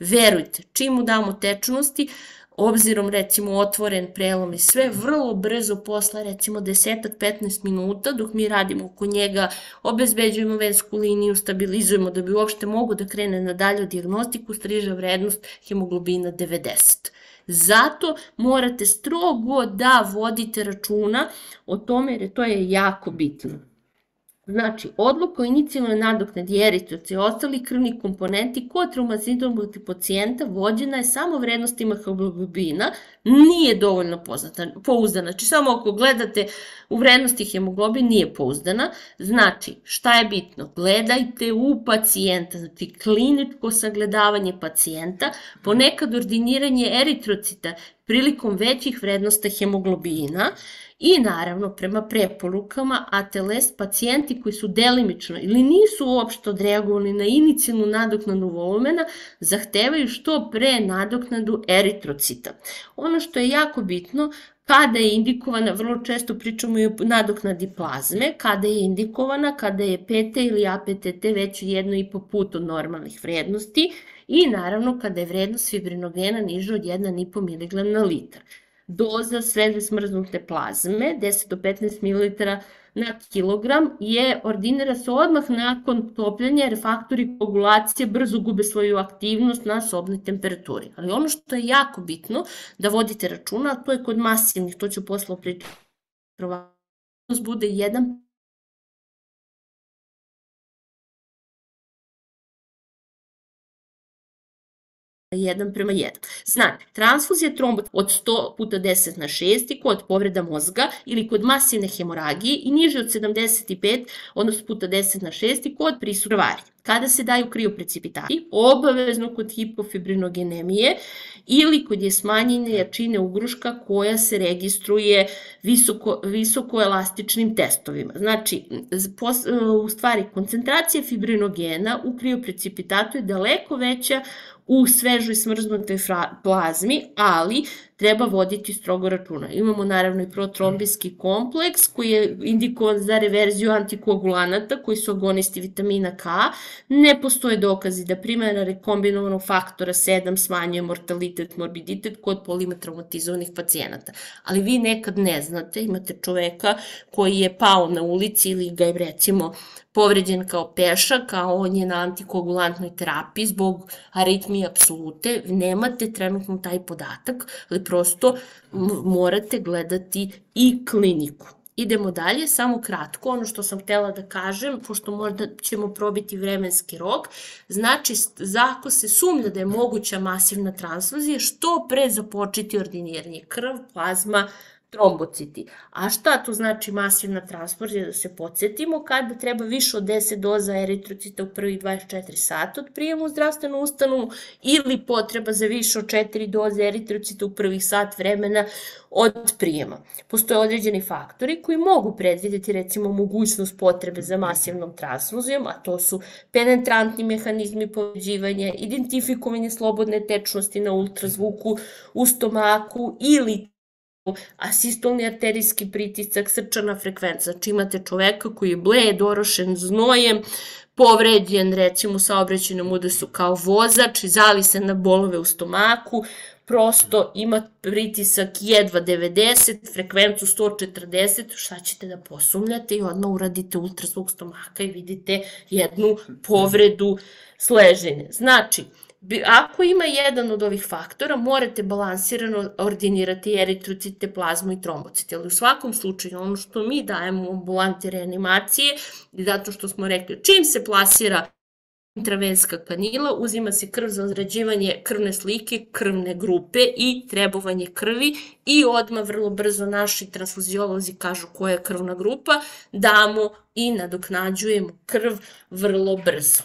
Verujte, čim mu damo tečnosti, obzirom recimo otvoren prelom i sve, vrlo brzo posle recimo desetak do petnaest minuta dok mi radimo oko njega, obezbeđujemo vensku liniju, stabilizujemo da bi uopšte mogu da krene na dalju dijagnostiku, stiže vrednost hemoglobina devedeset. Zato morate strogo da vodite računa o tome jer to je jako bitno. Znači, odluka o inicijalnoj nadoknadi eritroci i ostali krvni komponenti kod traumatizmog pacijenta vođena je samo vrednostima hemoglobina, nije dovoljno pouzdana. Znači, samo ako gledate u vrednosti hemoglobin nije pouzdana. Znači, šta je bitno? Gledajte u pacijenta, znači kliničko sagledavanje pacijenta, ponekad ordiniranje eritrocita prilikom većih vrednosti hemoglobina i naravno prema preporukama A T L S pacijenti koji su delimično ili nisu uopšte odreagovali na inicijalnu nadoknadu volumena zahtevaju što pre nadoknadu eritrocita. Ono što je jako bitno, kada je indikovana, vrlo često pričamo i o nadoknadi plazme, kada je indikovana, kada je P T ili A P T T već jedno i po put od normalnih vrednosti i naravno kada je vrednost fibrinogena niža od jedan i po miligram na litar. Doza sveže smrznute plazme, deset do petnaest mililitara na kilogram, je ordinira se odmah nakon topljenja jer faktori koagulacije brzo gube svoju aktivnost na sobnoj temperaturi. Ali ono što je jako bitno da vodite računa, to je kod masivnih, to ću posle pričati, bude jedan jedan prema jedan. Znači, transfuzija trombocita od sto puta deset na šest kod povreda mozga ili kod masivne hemoragije i niže od sedamdeset pet, odnosno puta deset na šest kod prisutne krvarije. Kada se daju krioprecipitati, obavezno kod hipofibrinogenemije ili kod je smanjene jačine ugruška koja se registruje visoko, visokoelastičnim testovima. Znači, u stvari, koncentracija fibrinogena u krioprecipitatu je daleko veća u svežoj smrznutoj plazmi, ali treba voditi strogo računa. Imamo naravno i protrombijski kompleks koji je indikovan za reverziju antikoagulanata koji su agonisti vitamina K. Ne postoje dokazi da primjena rekombinovanog faktora sedam smanjuje mortalitet, morbiditet kod polimetraumatizovanih pacijenata. Ali vi nekad ne znate, imate čoveka koji je pao na ulici ili ga je recimo povređen kao pešak, a on je na antikoagulantnoj terapiji zbog aritmije apsolute, nemate trenutno taj podatak, ali prosto morate gledati i kliniku. Idemo dalje, samo kratko, ono što sam htela da kažem, pošto možda ćemo probiti vremenski rok, znači ako se sumnja da je moguća masivna transfuzija, što pre započeti ordiniranje krv, plazma, trombociti. A šta to znači masivna transfuzija, da se podsjetimo, kada treba više od deset doza eritrocita u prvih dvadeset četiri sata od prijema u zdravstvenu ustanovu ili potreba za više od četiri doze eritrocita u prvih sat vremena od prijema. Postoje određeni faktori koji mogu predvidjeti recimo mogućnost potrebe za masivnom transfuzijom, a to su penetrantni mehanizmi povređivanja, identifikovanje slobodne tečnosti na ultrazvuku u stomaku ili asistolni arterijski pritisak, srčana frekvenca. Znači imate čoveka koji je bled, orošen znojem, povređen recimo saobraćajnom udesu kao vozač, zavise na bolove u stomaku, prosto ima pritisak jedva devedeset, frekvencu sto četrdeset, šta ćete da posumljate i odmah uradite ultrazvuk stomaka i vidite jednu povredu sleženja. Znači, ako ima jedan od ovih faktora, morate balansirano ordinirati eritrocite, plazmu i trombocite. Ali u svakom slučaju, ono što mi dajemo u ambulanti reanimacije, zato što smo rekli, čim se plasira intravenska kanila, uzima se krv za određivanje krvne slike, krvne grupe i trebovanje krvi i odmah vrlo brzo naši transfuziolozi kažu koja je krvna grupa, damo i nadoknađujemo krv vrlo brzo.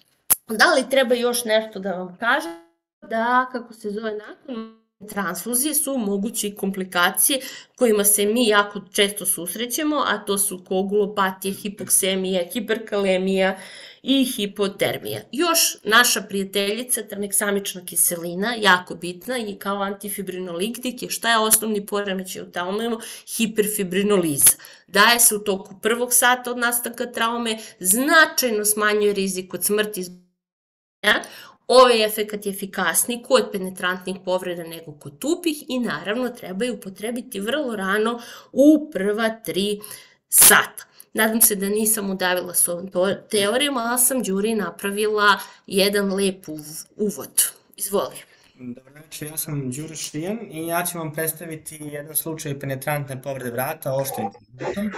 Da li treba još nešto da vam kažem? Da, kako se zove, nakon transfuzije su moguće i komplikacije kojima se mi jako često susrećemo, a to su koagulopatije, hipoksemija, hiperkalemija i hipotermija. Još naša prijateljica tranexamična kiselina, jako bitna i kao antifibrinolitik je šta je osnovni poremećaj u traume, hiperfibrinoliza. Daje se u toku prvog sata od nastanka traume, značajno smanjuje rizik od smrti. Ovaj efekat je efikasniji kod penetrantnih povreda nego kod tupih i naravno treba je upotrebiti vrlo rano u prva tri sata. Nadam se da nisam udavila s ovom teorijom, ali sam Đuri napravila jedan lep uvod. Izvoli. Dobro večer, ja sam Đuro Šijan i ja ću vam predstaviti jedan slučaj penetrantne povrede vrata oštrim predmetom.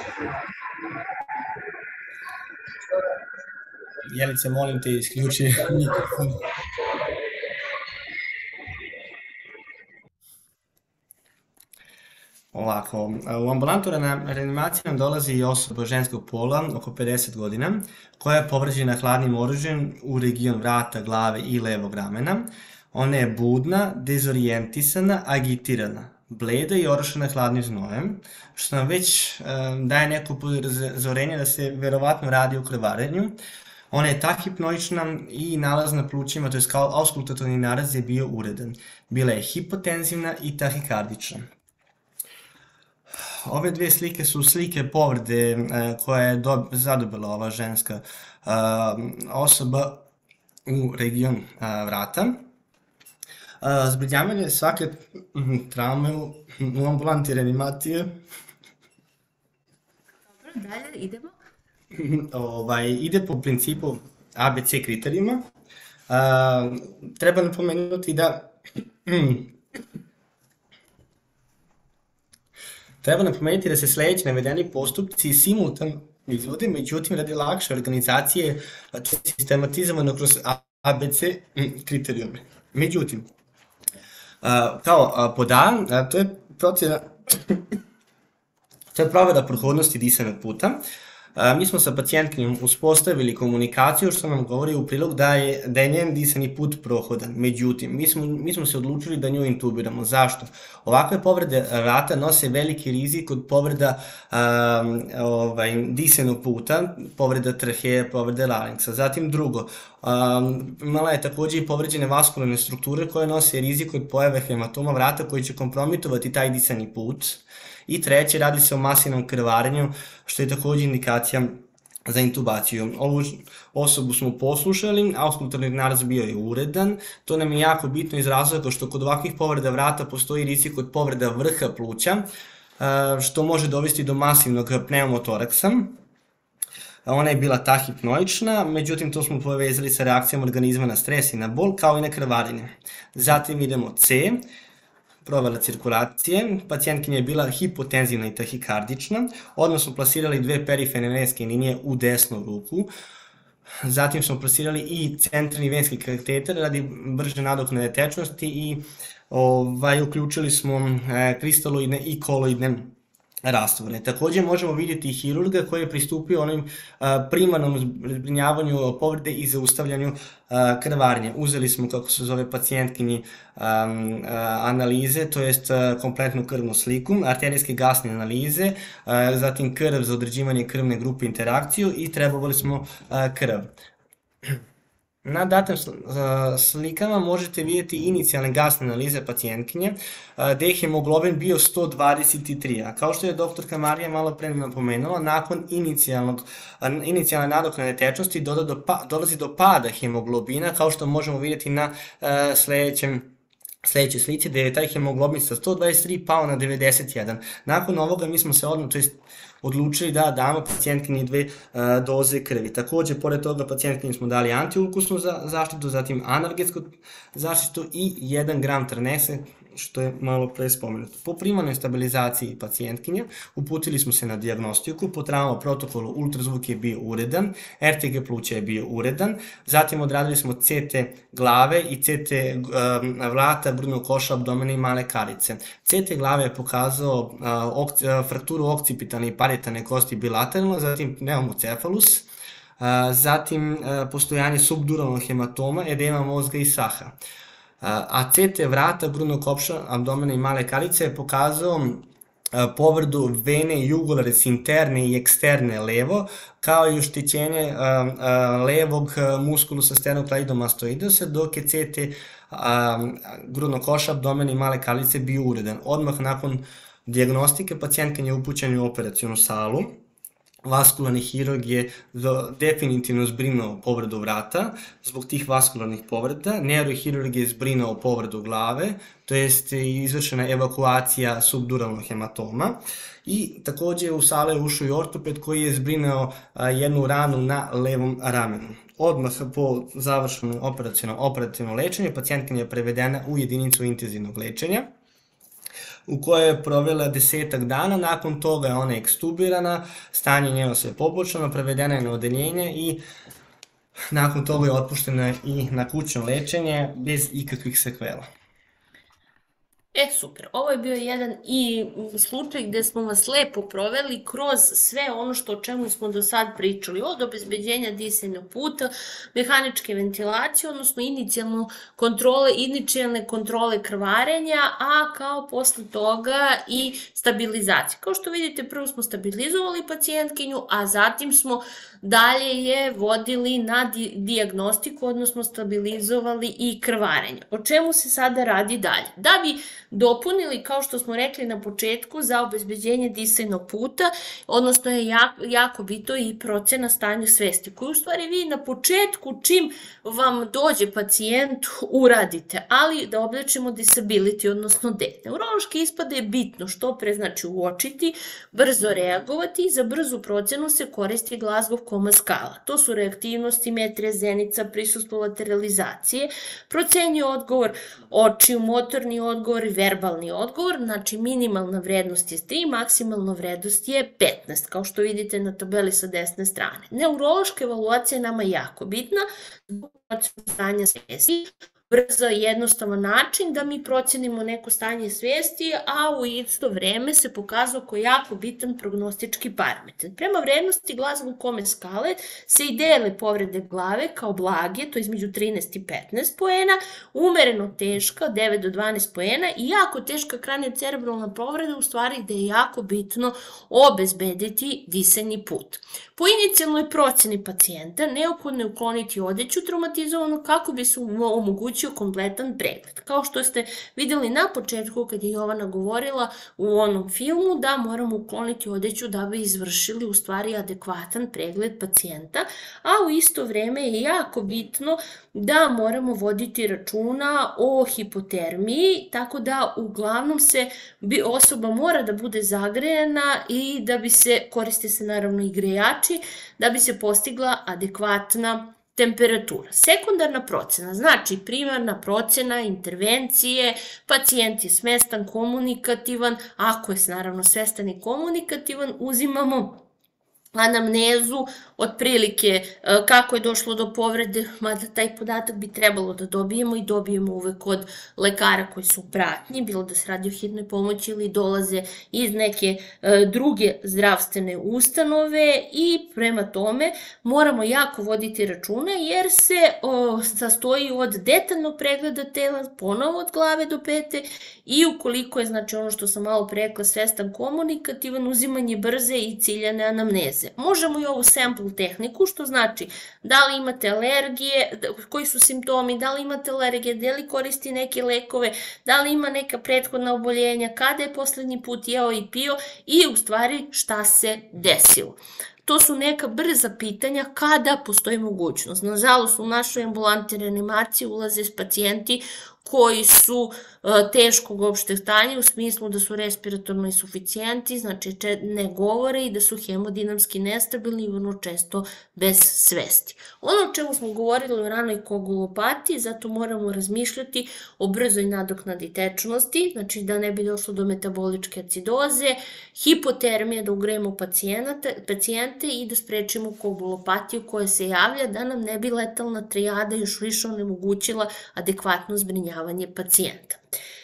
Jelice, molim te, isključi mikrofon. Ovako, u ambulantu reanimacije nam dolazi i osoba ženskog pola, oko pedeset godina, koja je povređena hladnim oružjem u region vrata, glave i levog ramena. Ona je budna, dezorijentisana, agitirana, bleda i orošena hladnim znojem, što nam već daje neko upozorenje da se verovatno radi o krvarenju. Ona je tahipnoična i nalaz na plućima, to je auskultatorni naraz je bio uredan. Bila je hipotenzivna i tahikardična. Ove dve slike su slike povrede koja je zadobila ova ženska osoba u region vrata. Zbrinjavanje svake traume u ambulanti reanimacije. Dobro, dalje idemo. Ide po principu A B C kriterijuma. Treba napomenuti da Treba napomenuti da se sledeći navedeni postupci simultano izvode, međutim, radi lakše organizacije sistematizovano kroz A B C kriterijume. Međutim, kao pod A, to je procena, to je provera prohodnosti disanog puta. Mi smo sa pacijentkinjom uspostavili komunikaciju što nam govori u prilog da je, da je njen disani put prohodan. Međutim, mi smo, mi smo se odlučili da nju intubiramo. Zašto? Ovakve povrede vrata nose veliki rizik od povreda um, ovaj, disanog puta, povreda traheje, povreda laringsa. Zatim drugo, um, imala je takođe i povređene vaskularne strukture koje nose rizik od pojave hematoma vrata koji će kompromitovati taj disani put. I treće, radi se o masivnom krvarenju, što je takođe indikacija za intubaciju. Ovu osobu smo poslušali, auskultatorni naraz bio je uredan. To nam je jako bitno iz razloga što kod ovakvih povreda vrata postoji rizik od povreda vrha pluća, što može dovesti do masivnog pneumotoraksa. Ona je bila tahipnoična, međutim to smo povezali sa reakcijom organizma na stres i na bol, kao i na krvarenje. Zatim idemo C. Provera cirkulacije, pacijentkinja je bila hipotenzivna i tahikardična, odmah smo plasirali dve periferne venske linije u desnu ruku, zatim smo plasirali i centralni venski kateter radi brže nadoknade tečnosti i ovaj, uključili smo e, kristaloidne i koloidne rastvore. Takođe možemo vidjeti i hirurga koji je pristupio onom primarnom zbrinjavanju povrede i zaustavljanju krvarenja. Uzeli smo, kako se zove, pacijentkinji analize, to jest kompletnu krvnu sliku, arterijske gasne analize, zatim krv za određivanje krvne grupe interakciju i trebovali smo krv. Na datim slikama možete vidjeti inicijalne gasne analize pacijentkinje, gde je hemoglobin bio sto dvadeset tri, a kao što je doktorka Marija malo pre napomenula, nakon inicijalne nadoknade tečnosti dolazi do pada hemoglobina, kao što možemo vidjeti na sledećem sledećoj slici, gde je taj hemoglobin sa sto dvadeset tri pao na devedeset jedan. Nakon ovoga mi smo se odmah, to jest odlučili da damo pacijentkinji dve doze krvi. Takođe, pored toga pacijentkinji smo dali antiulkusnu zaštitu, zatim analgetsku zaštitu i jedan gram trnese, što je malo pre spomenuto. Po primarnoj stabilizaciji pacijentkinja uputili smo se na dijagnostiku, po trauma protokolu ultrazvuk je bio uredan, R T G pluća je bio uredan, zatim odradili smo C T glave i C T vrata, grudnog koša, abdomena i male karice. C T glave je pokazao frakturu okcipitalne i parietalne kosti bilateralno, zatim pneumocefalus, zatim postojanje subduralnog hematoma, edema mozga i saha. A C T vrata, grudnog kopša, abdomena i male karice je pokazao povredu vene jugularis interne i eksterne levo, kao i oštećenje levog muskulusa sternocleidomastoidosa, dok je C T grudnog koša, abdomena i male karice bio uredan. Odmah nakon dijagnostike pacijentkinja je upućena u operacionu salu. vaskularni hirurg je definitivno zbrinuo povredu vrata zbog tih vaskularnih povreda. Neurohirurg je zbrinuo povredu glave, to jest izvršena evakuacija subduralnog hematoma. I takođe u sale je ušao i ortoped koji je zbrinuo jednu ranu na levom ramenu. Odmah po završenom operativnom lečenju pacijentkinja je prevedena u jedinicu intenzivnog lečenja u kojoj je provela desetak dana, nakon toga je ona ekstubirana, stanje njeno se je poboljšano, prevedena je na odeljenje i nakon toga je otpuštena i na kućno lečenje bez ikakvih sekvela. E, super. Ovo je bio jedan i slučaj gde smo vas lepo proveli kroz sve ono što o čemu smo do sad pričali, od obezbeđenja disajnog puta, mehaničke ventilacije, odnosno inicijalno kontrole, inicijalne kontrole krvarenja, a kao posle toga i stabilizacije. Kao što vidite, prvo smo stabilizovali pacijentkinju, a zatim smo dalje je vodili na dijagnostiku, odnosno stabilizovali i krvarenje. O čemu se sada radi dalje? Da bi dopunili, kao što smo rekli na početku, za obezbeđenje disajnog puta, odnosno je jako, jako bitno i procena stanja svesti, koju u stvari vi na početku, čim vam dođe pacijent, uradite, ali da oblečemo disability, odnosno D. Neurološki ispade je bitno što pre, znači uočiti, brzo reagovati, za brzu procenu se koristi Glasgow Coma skala. To su reaktivnost, simetrija zenica, prisustvo lateralizacije, procenjuje odgovor očiju, motorni odgovor i verbalni odgovor, znači minimalna vrednost je tri, maksimalna vrednost je petnaest, kao što vidite na tabeli sa desne strane. Neurološka evaluacija je nama jako bitna, zbog stanja svesti, brzo i jednostavan način da mi procenimo neko stanje svesti, a u isto vreme se pokazao kao jako bitan prognostički parametar. Prema vrednosti Glasgow Coma skale se i dele povrede glave kao blage, to je između trinaest i petnaest poena, umereno teška od devet do dvanaest poena i jako teška kraniocerebralna povreda, u stvari gde je jako bitno obezbediti disajni put. Po inicijalnoj proceni pacijenta neophodno je ukloniti odeću traumatizovanu kako bi se omogućio kompletan pregled. Kao što ste videli na početku kad je Jovana govorila u onom filmu da moramo ukloniti odeću da bi izvršili u stvari adekvatan pregled pacijenta, a u isto vreme je jako bitno da moramo voditi računa o hipotermiji, tako da uglavnom se osoba mora da bude zagrejena i da bi se, koriste se naravno i grejači, da bi se postigla adekvatna temperatura. Sekundarna procena, znači primarna procena intervencije, pacijent je svestan, komunikativan, ako je naravno svestan i komunikativan, uzimamo anamnezu, otprilike kako je došlo do povrede, mada taj podatak bi trebalo da dobijemo i dobijemo uvek od lekara koji su u pratnji, bilo da se radi o hitnoj pomoći ili dolaze iz neke druge zdravstvene ustanove i prema tome moramo jako voditi računa jer se sastoji od detaljnog pregleda tela, ponovo od glave do pete i ukoliko je, znači ono što sam malo pre rekla, svestan, komunikativan, uzimanje brze i ciljane anamneze. Možemo i ovu sample tehniku, što znači da li imate alergije, koji su simptomi, da li imate alergije, da li koristi neke lekove, da li ima neka prethodna oboljenja, kada je poslednji put jeo i pio i u stvari šta se desilo. To su neka brza pitanja kada postoji mogućnost. Nažalost, u našoj ambulanti reanimaciji ulaze pacijenti koji su teškog opšteg stanja u smislu da su respiratorno insuficijenti, znači ne govore i da su hemodinamski nestabilni i vrlo često bez svesti. Ono o čemu smo govorili o ranoj koagulopatiji, zato moramo razmišljati o brzoj nadoknadi tečnosti, znači da ne bi došlo do metaboličke acidoze, hipotermije, da ugrejemo pacijente i da sprečimo koagulopatiju koja se javlja, da nam ne bi letalna trijada još više onemogućila adekvatno zbrinjavanje pacijenta.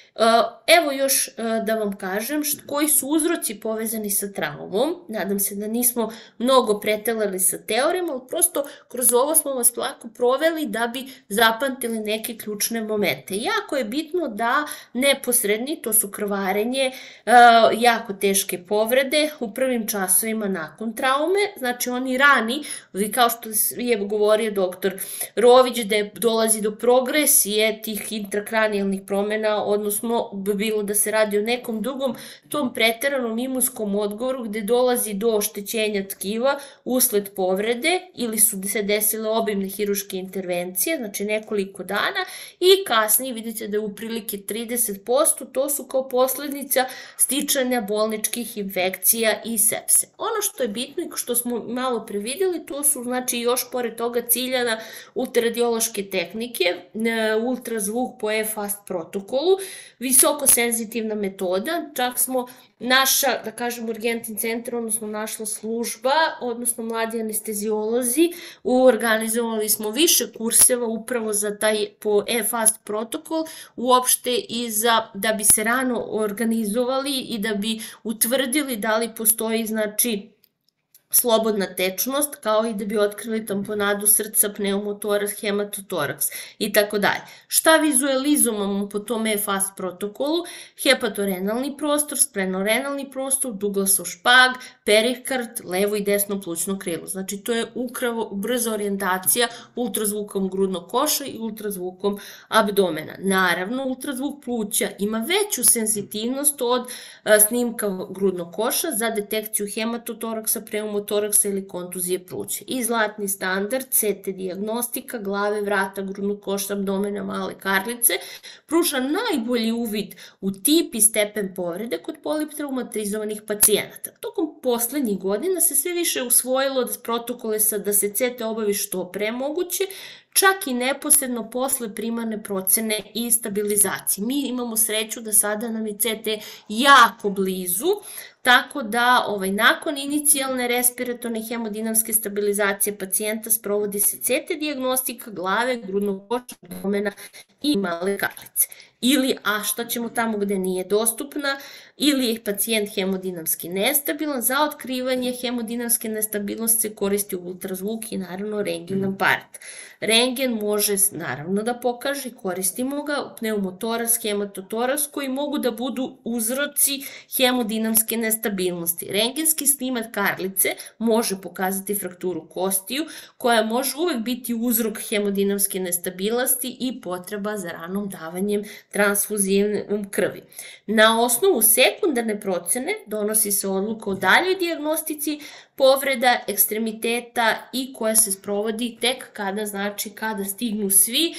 Evo još da vam kažem koji su uzroci povezani sa traumom. Nadam se da nismo mnogo pretelali sa teorijom, ali prosto kroz ovo smo vas lako proveli da bi zapamtili neke ključne momente. Jako je bitno da neposredni, to su krvarenje, jako teške povrede u prvim časovima nakon traume, znači oni rani, kao što je govorio doktor Rović, da dolazi do progresije tih intrakranijalnih promjena, odnosno odnosno bilo da se radi o nekom drugom tom preteranom imunskom odgovoru gde dolazi do oštećenja tkiva usled povrede ili su se desile obimne hiruške intervencije, znači nekoliko dana i kasnije vidite da je u prilike trideset posto, to su kao poslednica stičanja bolničkih infekcija i sepse. Ono što je bitno i što smo malo prevideli, to su znači još pored toga ciljana ultraradiološke tehnike, ultrazvuk po e-fast protokolu, visoko senzitivna metoda, čak smo naša, da kažem, urgentni centar, odnosno naša služba, odnosno mladi anestezijolozi, organizovali smo više kurseva upravo za taj po e-fast protokol, uopšte i za, da bi se rano organizovali i da bi utvrdili da li postoji, znači, slobodna tečnost, kao i da bi otkrili tamponadu srca, pneumotoraks, hematotoraks i tako dalje. Šta vizualizujemo po tom e-fast protokolu? Hepatorenalni prostor, splenorenalni prostor, Douglasov špag, perikard, levo i desno plućno krilo. Znači, to je ukravo brza orijentacija ultrazvukom grudnog koša i ultrazvukom abdomena. Naravno, ultrazvuk pluća ima veću senzitivnost od snimka grudnog koša za detekciju hematotoraksa, pneumotoraksa, toraksa ili kontuzije pluća. I zlatni standard, C T dijagnostika, glave, vrata, grudnog koša, abdomena, male karlice, pruža najbolji uvid u tip i stepen povrede kod politraumatizovanih pacijenata. Tokom poslednjih godina se sve više usvojilo da protokole da se C T obavi što pre moguće, čak i neposredno posle primarne procene i stabilizacije. Mi imamo sreću da sada nam je C T jako blizu, tako da ovaj, nakon inicijalne respiratorne hemodinamske stabilizacije pacijenta sprovodi se C T dijagnostika glave, grudnog koša, abdomena i male karlice. Ili, a šta ćemo tamo gde nije dostupna, ili je pacijent hemodinamski nestabilan, za otkrivanje hemodinamske nestabilnosti se koristi ultrazvuk i naravno rentgen aparat. Rentgen može naravno da pokaže, koristimo ga, pneumotoraks, hematotoraks koji mogu da budu uzroci hemodinamske nestabilnosti. Rentgenski snimak karlice može pokazati frakturu kostiju koja može uvek biti uzrok hemodinamske nestabilnosti i potreba za ranom davanjem transfuzijom krvi. Na osnovu sekundarne procene donosi se odluka o daljoj dijagnostici povreda ekstremiteta i koja se sprovodi tek kada, znači, kada stignu svi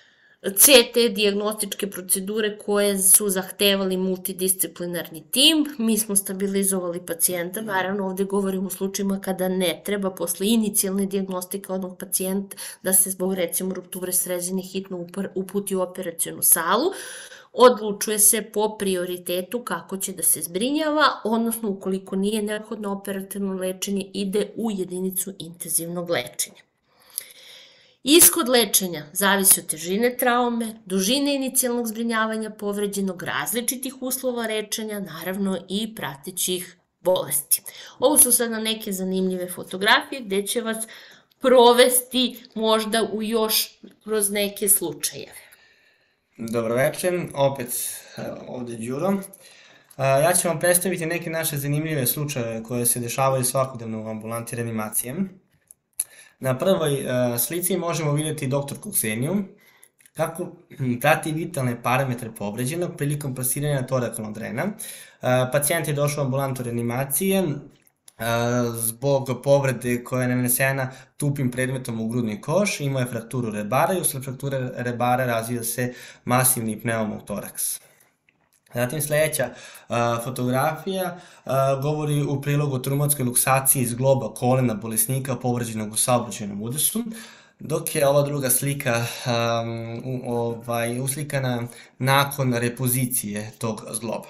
C T dijagnostičke procedure koje su zahtevali multidisciplinarni tim. Mi smo stabilizovali pacijenta, naravno ovde govorimo o slučajima kada ne treba posle inicijalne dijagnostike odnog pacijenta da se zbog recimo rupture srezine hitno uputi u operacionu salu. Odlučuje se po prioritetu kako će da se zbrinjava, odnosno ukoliko nije neophodno operativno lečenje, ide u jedinicu intenzivnog lečenja. Ishod lečenja zavisi od težine traume, dužine inicijalnog zbrinjavanja povređenog, različitih uslova lečenja, naravno i pratećih bolesti. Ovo su sada neke zanimljive fotografije gde će vas provesti možda u još kroz neke slučajeve. Dobro večer, opet ovde Đuro. Ja ću vam predstaviti neke naše zanimljive slučaje koje se dešavaju svakodnevno u ambulanti reanimacije. Na prvoj slici možemo vidjeti doktorku Kseniju kako prati vitalne parametre povređenog prilikom pasiranja torakalnog drena. Pacijent je došao u ambulantu reanimacije zbog povrede koja je nanesena tupim predmetom u grudni koš, imao je frakturu rebara i usled frakture rebara razvio se masivni pneumotoraks. Zatim sledeća fotografija govori u prilogu o traumatskoj luksaciji zgloba kolena bolesnika povređenog u saobraćajnom udesu, dok je ova druga slika uslikana nakon repozicije tog zgloba.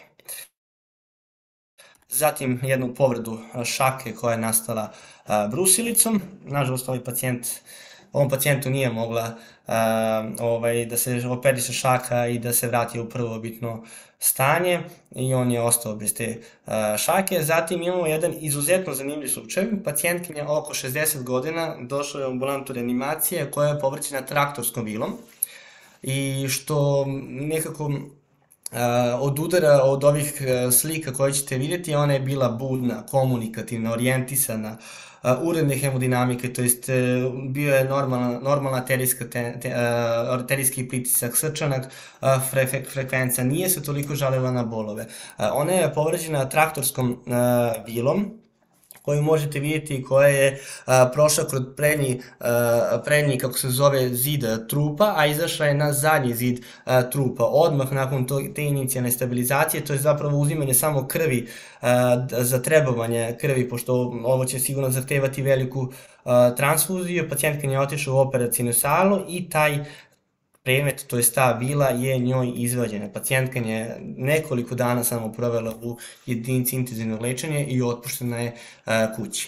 Zatim jednu povredu šake koja je nastala brusilicom. Nažalost, ovaj pacijent, ovom pacijentu nije mogla da se operiše šaka i da se vrati u prvobitno stanje i on je ostao bez te šake. Zatim imamo jedan izuzetno zanimljiv slučaj. Pacijentkinja oko šezdeset godina došla je u ambulantu reanimacije koja je povređena traktorskom vilom i što nekako od udara od ovih slika koje ćete vidjeti, ona je bila budna, komunikativna, orijentisana, uredne hemodinamike, to jest bio je normalna, normalna arterijska te, te, arterijski pritisak, srčanak, fre, frekvenca, nije se toliko žalila na bolove. Ona je povređena traktorskom vilom, koju možete vidjeti, koja je a, prošla kroz prednji, a, prednji, kako se zove, zid trupa, a izašla je na zadnji zid a, trupa. Odmah nakon to, te inicijalne stabilizacije, to je zapravo uzimanje samo krvi a, za trebovanje krvi, pošto ovo će sigurno zahtevati veliku a, transfuziju. Pacijentkin je otišao u operacijnu salu i taj predmet, to je ta vila, je njoj izvađena. Pacijentkan je nekoliko dana samo provela u jedinici intenzivnog lečenja i otpuštena je a, kući.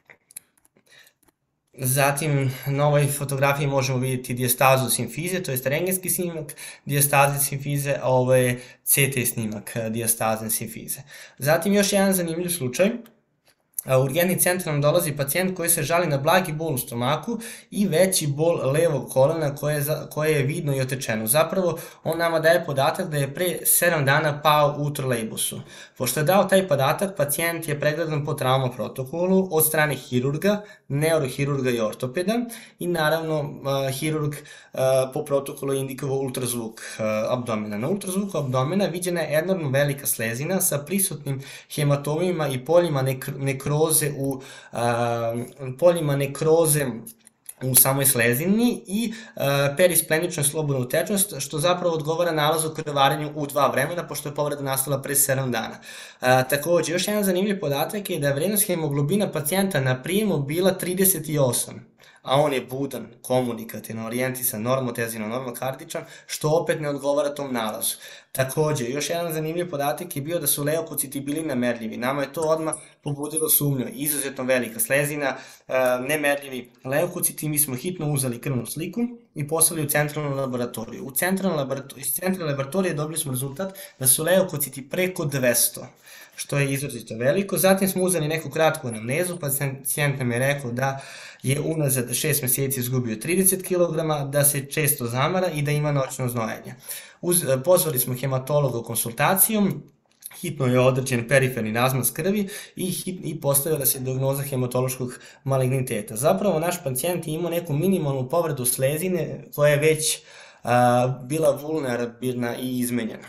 Zatim, na ovoj fotografiji možemo vidjeti dijastazu simfize, to je rengenski snimak dijastaze simfize, a ovo je C T snimak dijastazne simfize. Zatim, još jedan zanimljiv slučaj. U urgentni centar nam dolazi pacijent koji se žali na blagi bol u stomaku i veći bol levog kolena koje je, koje je vidno i otečeno. Zapravo, on nama daje podatak da je pre sedam dana pao u trolejbusu. Pošto je dao taj podatak, pacijent je pregledan po trauma protokolu od strane hirurga, neurohirurga i ortopeda i naravno hirurg po protokolu je indikovao ultrazvuk abdomena. Na ultrazvuku abdomena viđena je enormno velika slezina sa prisutnim hematomima i poljima nekroze u a, poljima nekroze u samoj slezini i a, perispleničnu slobodnu tečnost, što zapravo odgovara nalazu o krvarenju u dva vremena, pošto je povreda nastala pre sedam dana. A, takođe, još jedan zanimljiv podatak je da je vrednost hemoglobina pacijenta na prijemu bila trideset osam, a on je budan, komunikativno orijentisan, normotenzivno, normokardičan, što opet ne odgovara tom nalazu. Takođe, još jedan zanimljiv podatak je bio da su leukociti bili nemerljivi. Nama je to odmah pobudilo sumnju. Izuzetno velika slezina, nemerljivi leukociti, mi smo hitno uzeli krvnu sliku i poslali u centralnu laboratoriju. U centralnu laboratoriju, iz centralne laboratorije dobili smo rezultat da su leukociti preko dvesta, što je izrazito veliko. Zatim smo uzeli neku kratku anamnezu, pacijent nam je rekao da je unazad šest meseci izgubio trideset kilograma, da se često zamara i da ima noćno znojenje. Uz, pozvali smo hematologa u konsultaciju, hitno je određen periferni razmaz krvi i, hit, i postavila se dijagnoza hematološkog maligniteta. Zapravo naš pacijent je imao neku minimalnu povredu slezine koja je već a, bila vulnerabilna i izmenjena.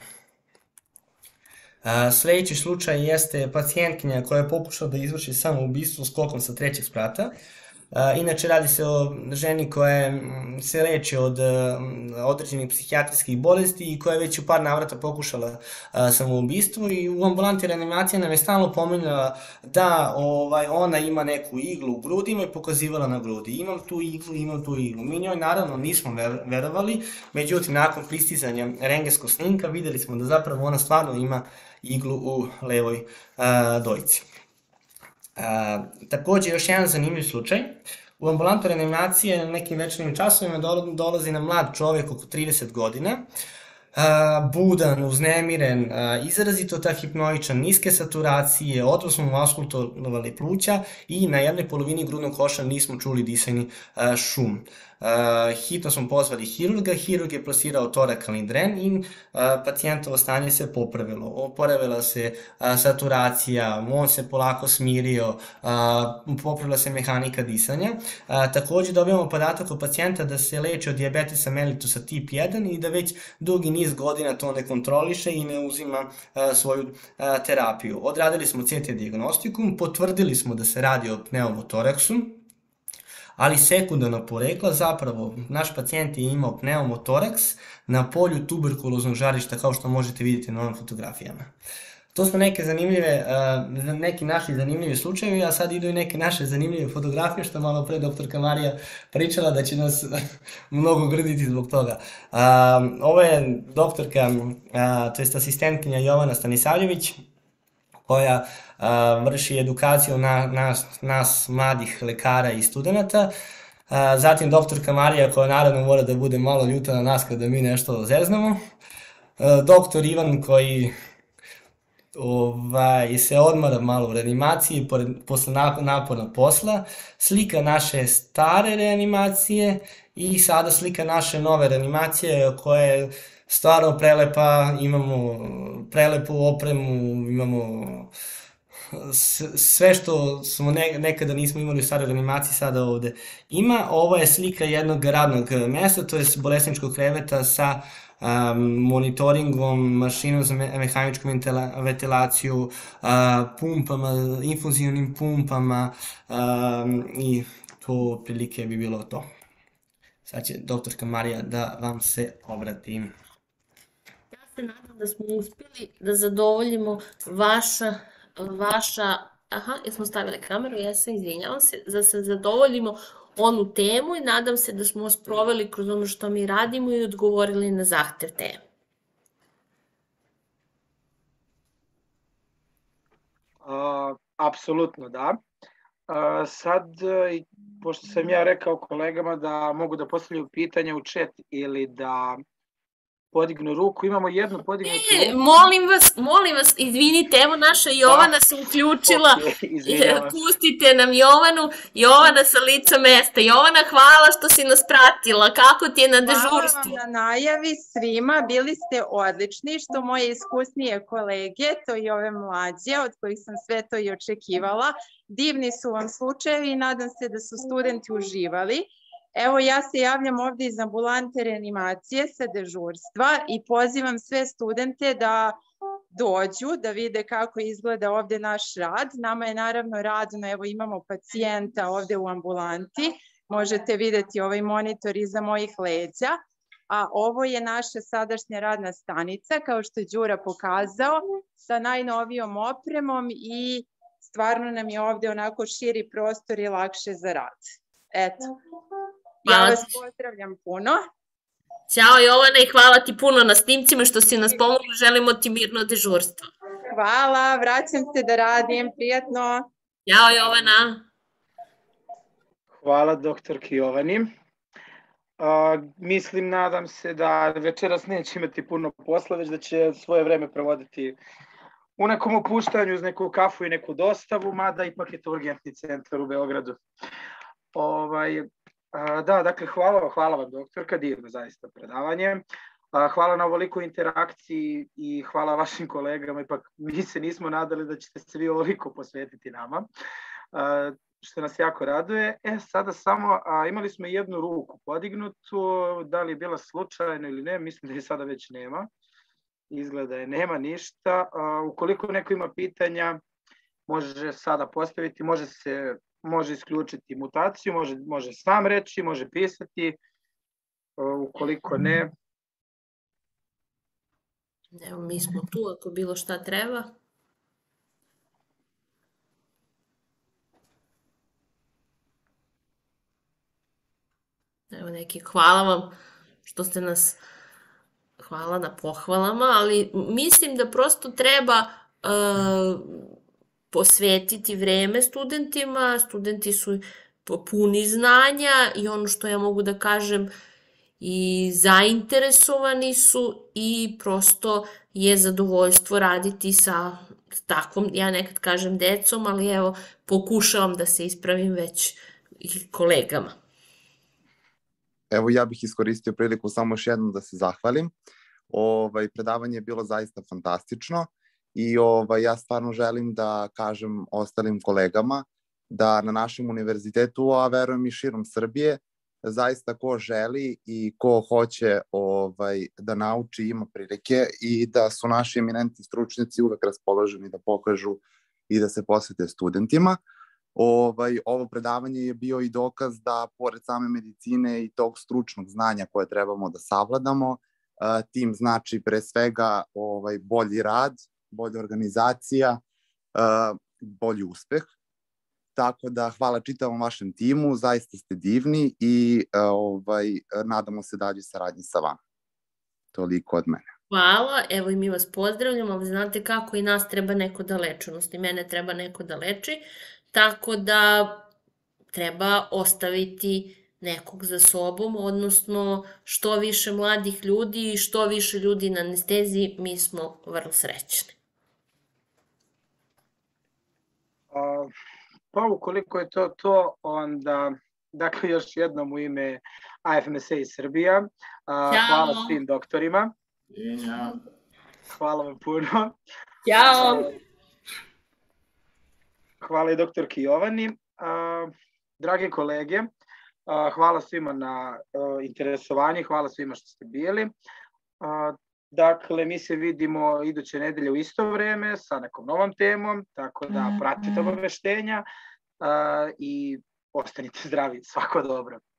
A, sledeći slučaj jeste pacijentkinja koja je pokušala da izvrši samoubistvo skokom sa trećeg sprata. Uh, inače, radi se o ženi koja se leči od uh, određenih psihijatrijskih bolesti i koja je već u par navrata pokušala uh, samoubistvo i u ambulanti reanimacije nam je stalno pominjala da ovaj, ona ima neku iglu u grudima i pokazivala na grudi. Imam tu iglu, imam tu iglu. Mi njoj naravno nismo ver verovali, međutim, nakon pristizanja rengenskog snimka videli smo da zapravo ona stvarno ima iglu u levoj uh, dojci. Uh, takođe, još jedan zanimljiv slučaj. U ambulantu reanimacije na nekim večernjim časovima dolazi nam mlad čovek oko trideset godina, uh, budan, uznemiren, uh, izrazito tahipnoičan, niske saturacije, odmah smo mu auskultovali pluća i na jednoj polovini grudnog koša nismo čuli disajni uh, šum. Uh, hitno smo pozvali hirurga, hirurg je plasirao torakalni dren i uh, pacijentovo stanje se popravilo. Oporavila se uh, saturacija, on se polako smirio, uh, popravila se mehanika disanja. Uh, takođe dobijamo podatak od pacijenta da se leči od dijabetesa mellitusa tip jedan i da već dugi niz godina to ne kontroliše i ne uzima uh, svoju uh, terapiju. Odradili smo C T diagnostikum, potvrdili smo da se radi o pneumotoraksu, ali sekundarno porekla, zapravo naš pacijent je imao pneumotoraks na polju tuberkuloznog žarišta, kao što možete vidjeti na ovim fotografijama. To su neke zanimljive, neki naši zanimljivi slučajevi, a sad idu i neke naše zanimljive fotografije, što malo pre doktorka Marija pričala da će nas mnogo grditi zbog toga. Ovo je doktorka, to jest asistentkinja Jovana Stanisavljević, koja a, vrši edukaciju na, nas, nas mladih lekara i studenta. A, zatim doktorka Marija, koja naravno mora da bude malo ljuta na nas kada mi nešto zeznamo. A, doktor Ivan, koji ovaj, se odmara malo u reanimaciji pored, posle naporna posla. Slika naše stare reanimacije i sada slika naše nove reanimacije koja je stvarno prelepa, imamo prelepu opremu, imamo sve što smo nekada nismo imali u staroj reanimaciji, sada ovde ima. Ovo je slika jednog radnog mesta, to je bolesničkog kreveta sa monitoringom, mašinom za mehaničku ventilaciju, pumpama, infuzivnim pumpama i to prilike bi bilo to. Sad će doktorka Marija da vam se obrati. Ja se nadam da smo uspjeli da zadovoljimo vaša, vaša, aha, jesmo stavili kameru, ja se izvinjavam se, da se zadovoljimo onu temu i nadam se da smo vas proveli kroz ono što mi radimo i odgovorili na zahtev teme. Uh, apsolutno da. Uh, sad, pošto sam ja rekao kolegama da mogu da postavljaju pitanja u chat ili da podignu ruku, imamo jednu podignutu ruku. E, molim vas, molim vas, izvinite, evo naša Jovana se uključila, okay, pustite nam Jovanu, Jovana sa lica mesta. Jovana, hvala što si nas pratila, kako ti je na dežurstvu? Hvala vam na najavi svima, bili ste odlični, što moje iskusnije kolege, to i ove mlađe, od kojih sam sve to i očekivala. Divni su vam slučajevi i nadam se da su studenti uživali. Evo, ja se javljam ovde iz ambulante reanimacije sa dežurstva i pozivam sve studente da dođu, da vide kako izgleda ovde naš rad. Nama je naravno radno, evo imamo pacijenta ovde u ambulanti, možete videti ovaj monitor iza mojih leđa, a ovo je naša sadašnja radna stanica, kao što je Đura pokazao, sa najnovijom opremom i stvarno nam je ovde onako širi prostor i lakše za rad. Eto. Ja vas pozdravljam puno. Ćao Jovana i hvala ti puno na snimcima što si nas pomogla, želimo ti mirno dežurstvo. Hvala, vraćam se da radim, prijatno. Ćao Jovana. Hvala doktorki Jovani. Uh, mislim, nadam se da večeras neće imati puno posla, već da će svoje vreme provoditi u nekom opuštanju uz neku kafu i neku dostavu, mada ipak je to urgentni centar u Beogradu. Ovaj... Da, dakle, hvala, hvala vam doktorka, divno zaista predavanje. Hvala na ovoliko interakciji i hvala vašim kolegama, ipak mi se nismo nadali da ćete se vi ovoliko posvetiti nama, što nas jako raduje. E, sada samo, imali smo jednu ruku podignutu, da li je bila slučajno ili ne, mislim da je sada već nema. Izgleda je nema ništa. Ukoliko neko ima pitanja, može sada postaviti, može se može isključiti mutaciju, može, može sam reći, može pisati, ukoliko ne. Evo, mi smo tu, ako bilo šta treba. Evo neki, hvala vam što ste nas, hvala na pohvalama, ali mislim da prosto treba uh, posvetiti vreme studentima, studenti su puni znanja i ono što ja mogu da kažem i zainteresovani su i prosto je zadovoljstvo raditi sa takvom, ja nekad kažem decom, ali evo pokušavam da se ispravim već i kolegama. Evo ja bih iskoristio priliku samo još jednom da se zahvalim. Ovaj, predavanje je bilo zaista fantastično. I ovaj, ja stvarno želim da kažem ostalim kolegama da na našem univerzitetu, a verujem i širom Srbije, zaista ko želi i ko hoće ovaj, da nauči ima prilike i da su naši eminentni stručnjaci uvek raspoloženi da pokažu i da se posvete studentima. Ovaj, ovo predavanje je bio i dokaz da pored same medicine i tog stručnog znanja koje trebamo da savladamo, tim znači pre svega ovaj, bolji rad, bolja organizacija, bolji uspeh. Tako da hvala čitavom vašem timu, zaista ste divni i ovaj, nadamo se dalje saradnji sa vama. Toliko od mene. Hvala, evo i mi vas pozdravljamo, ali znate kako i nas treba neko da leči, odnosno i mene treba neko da leči, tako da treba ostaviti nekog za sobom, odnosno što više mladih ljudi i što više ljudi na anesteziji, mi smo vrlo srećni. Pa ukoliko je to to, onda, dakle, još jednom u ime A F M S A i Srbija, hvala svim doktorima. Hvala vam puno. Ćao! Hvala i doktorki Jovani. Drage kolege, hvala svima na interesovanju, hvala svima što ste bili. Dakle, mi se vidimo iduće nedelje u isto vreme sa nekom novom temom, tako da pratite obaveštenja i ostanite zdravi. Svako dobro.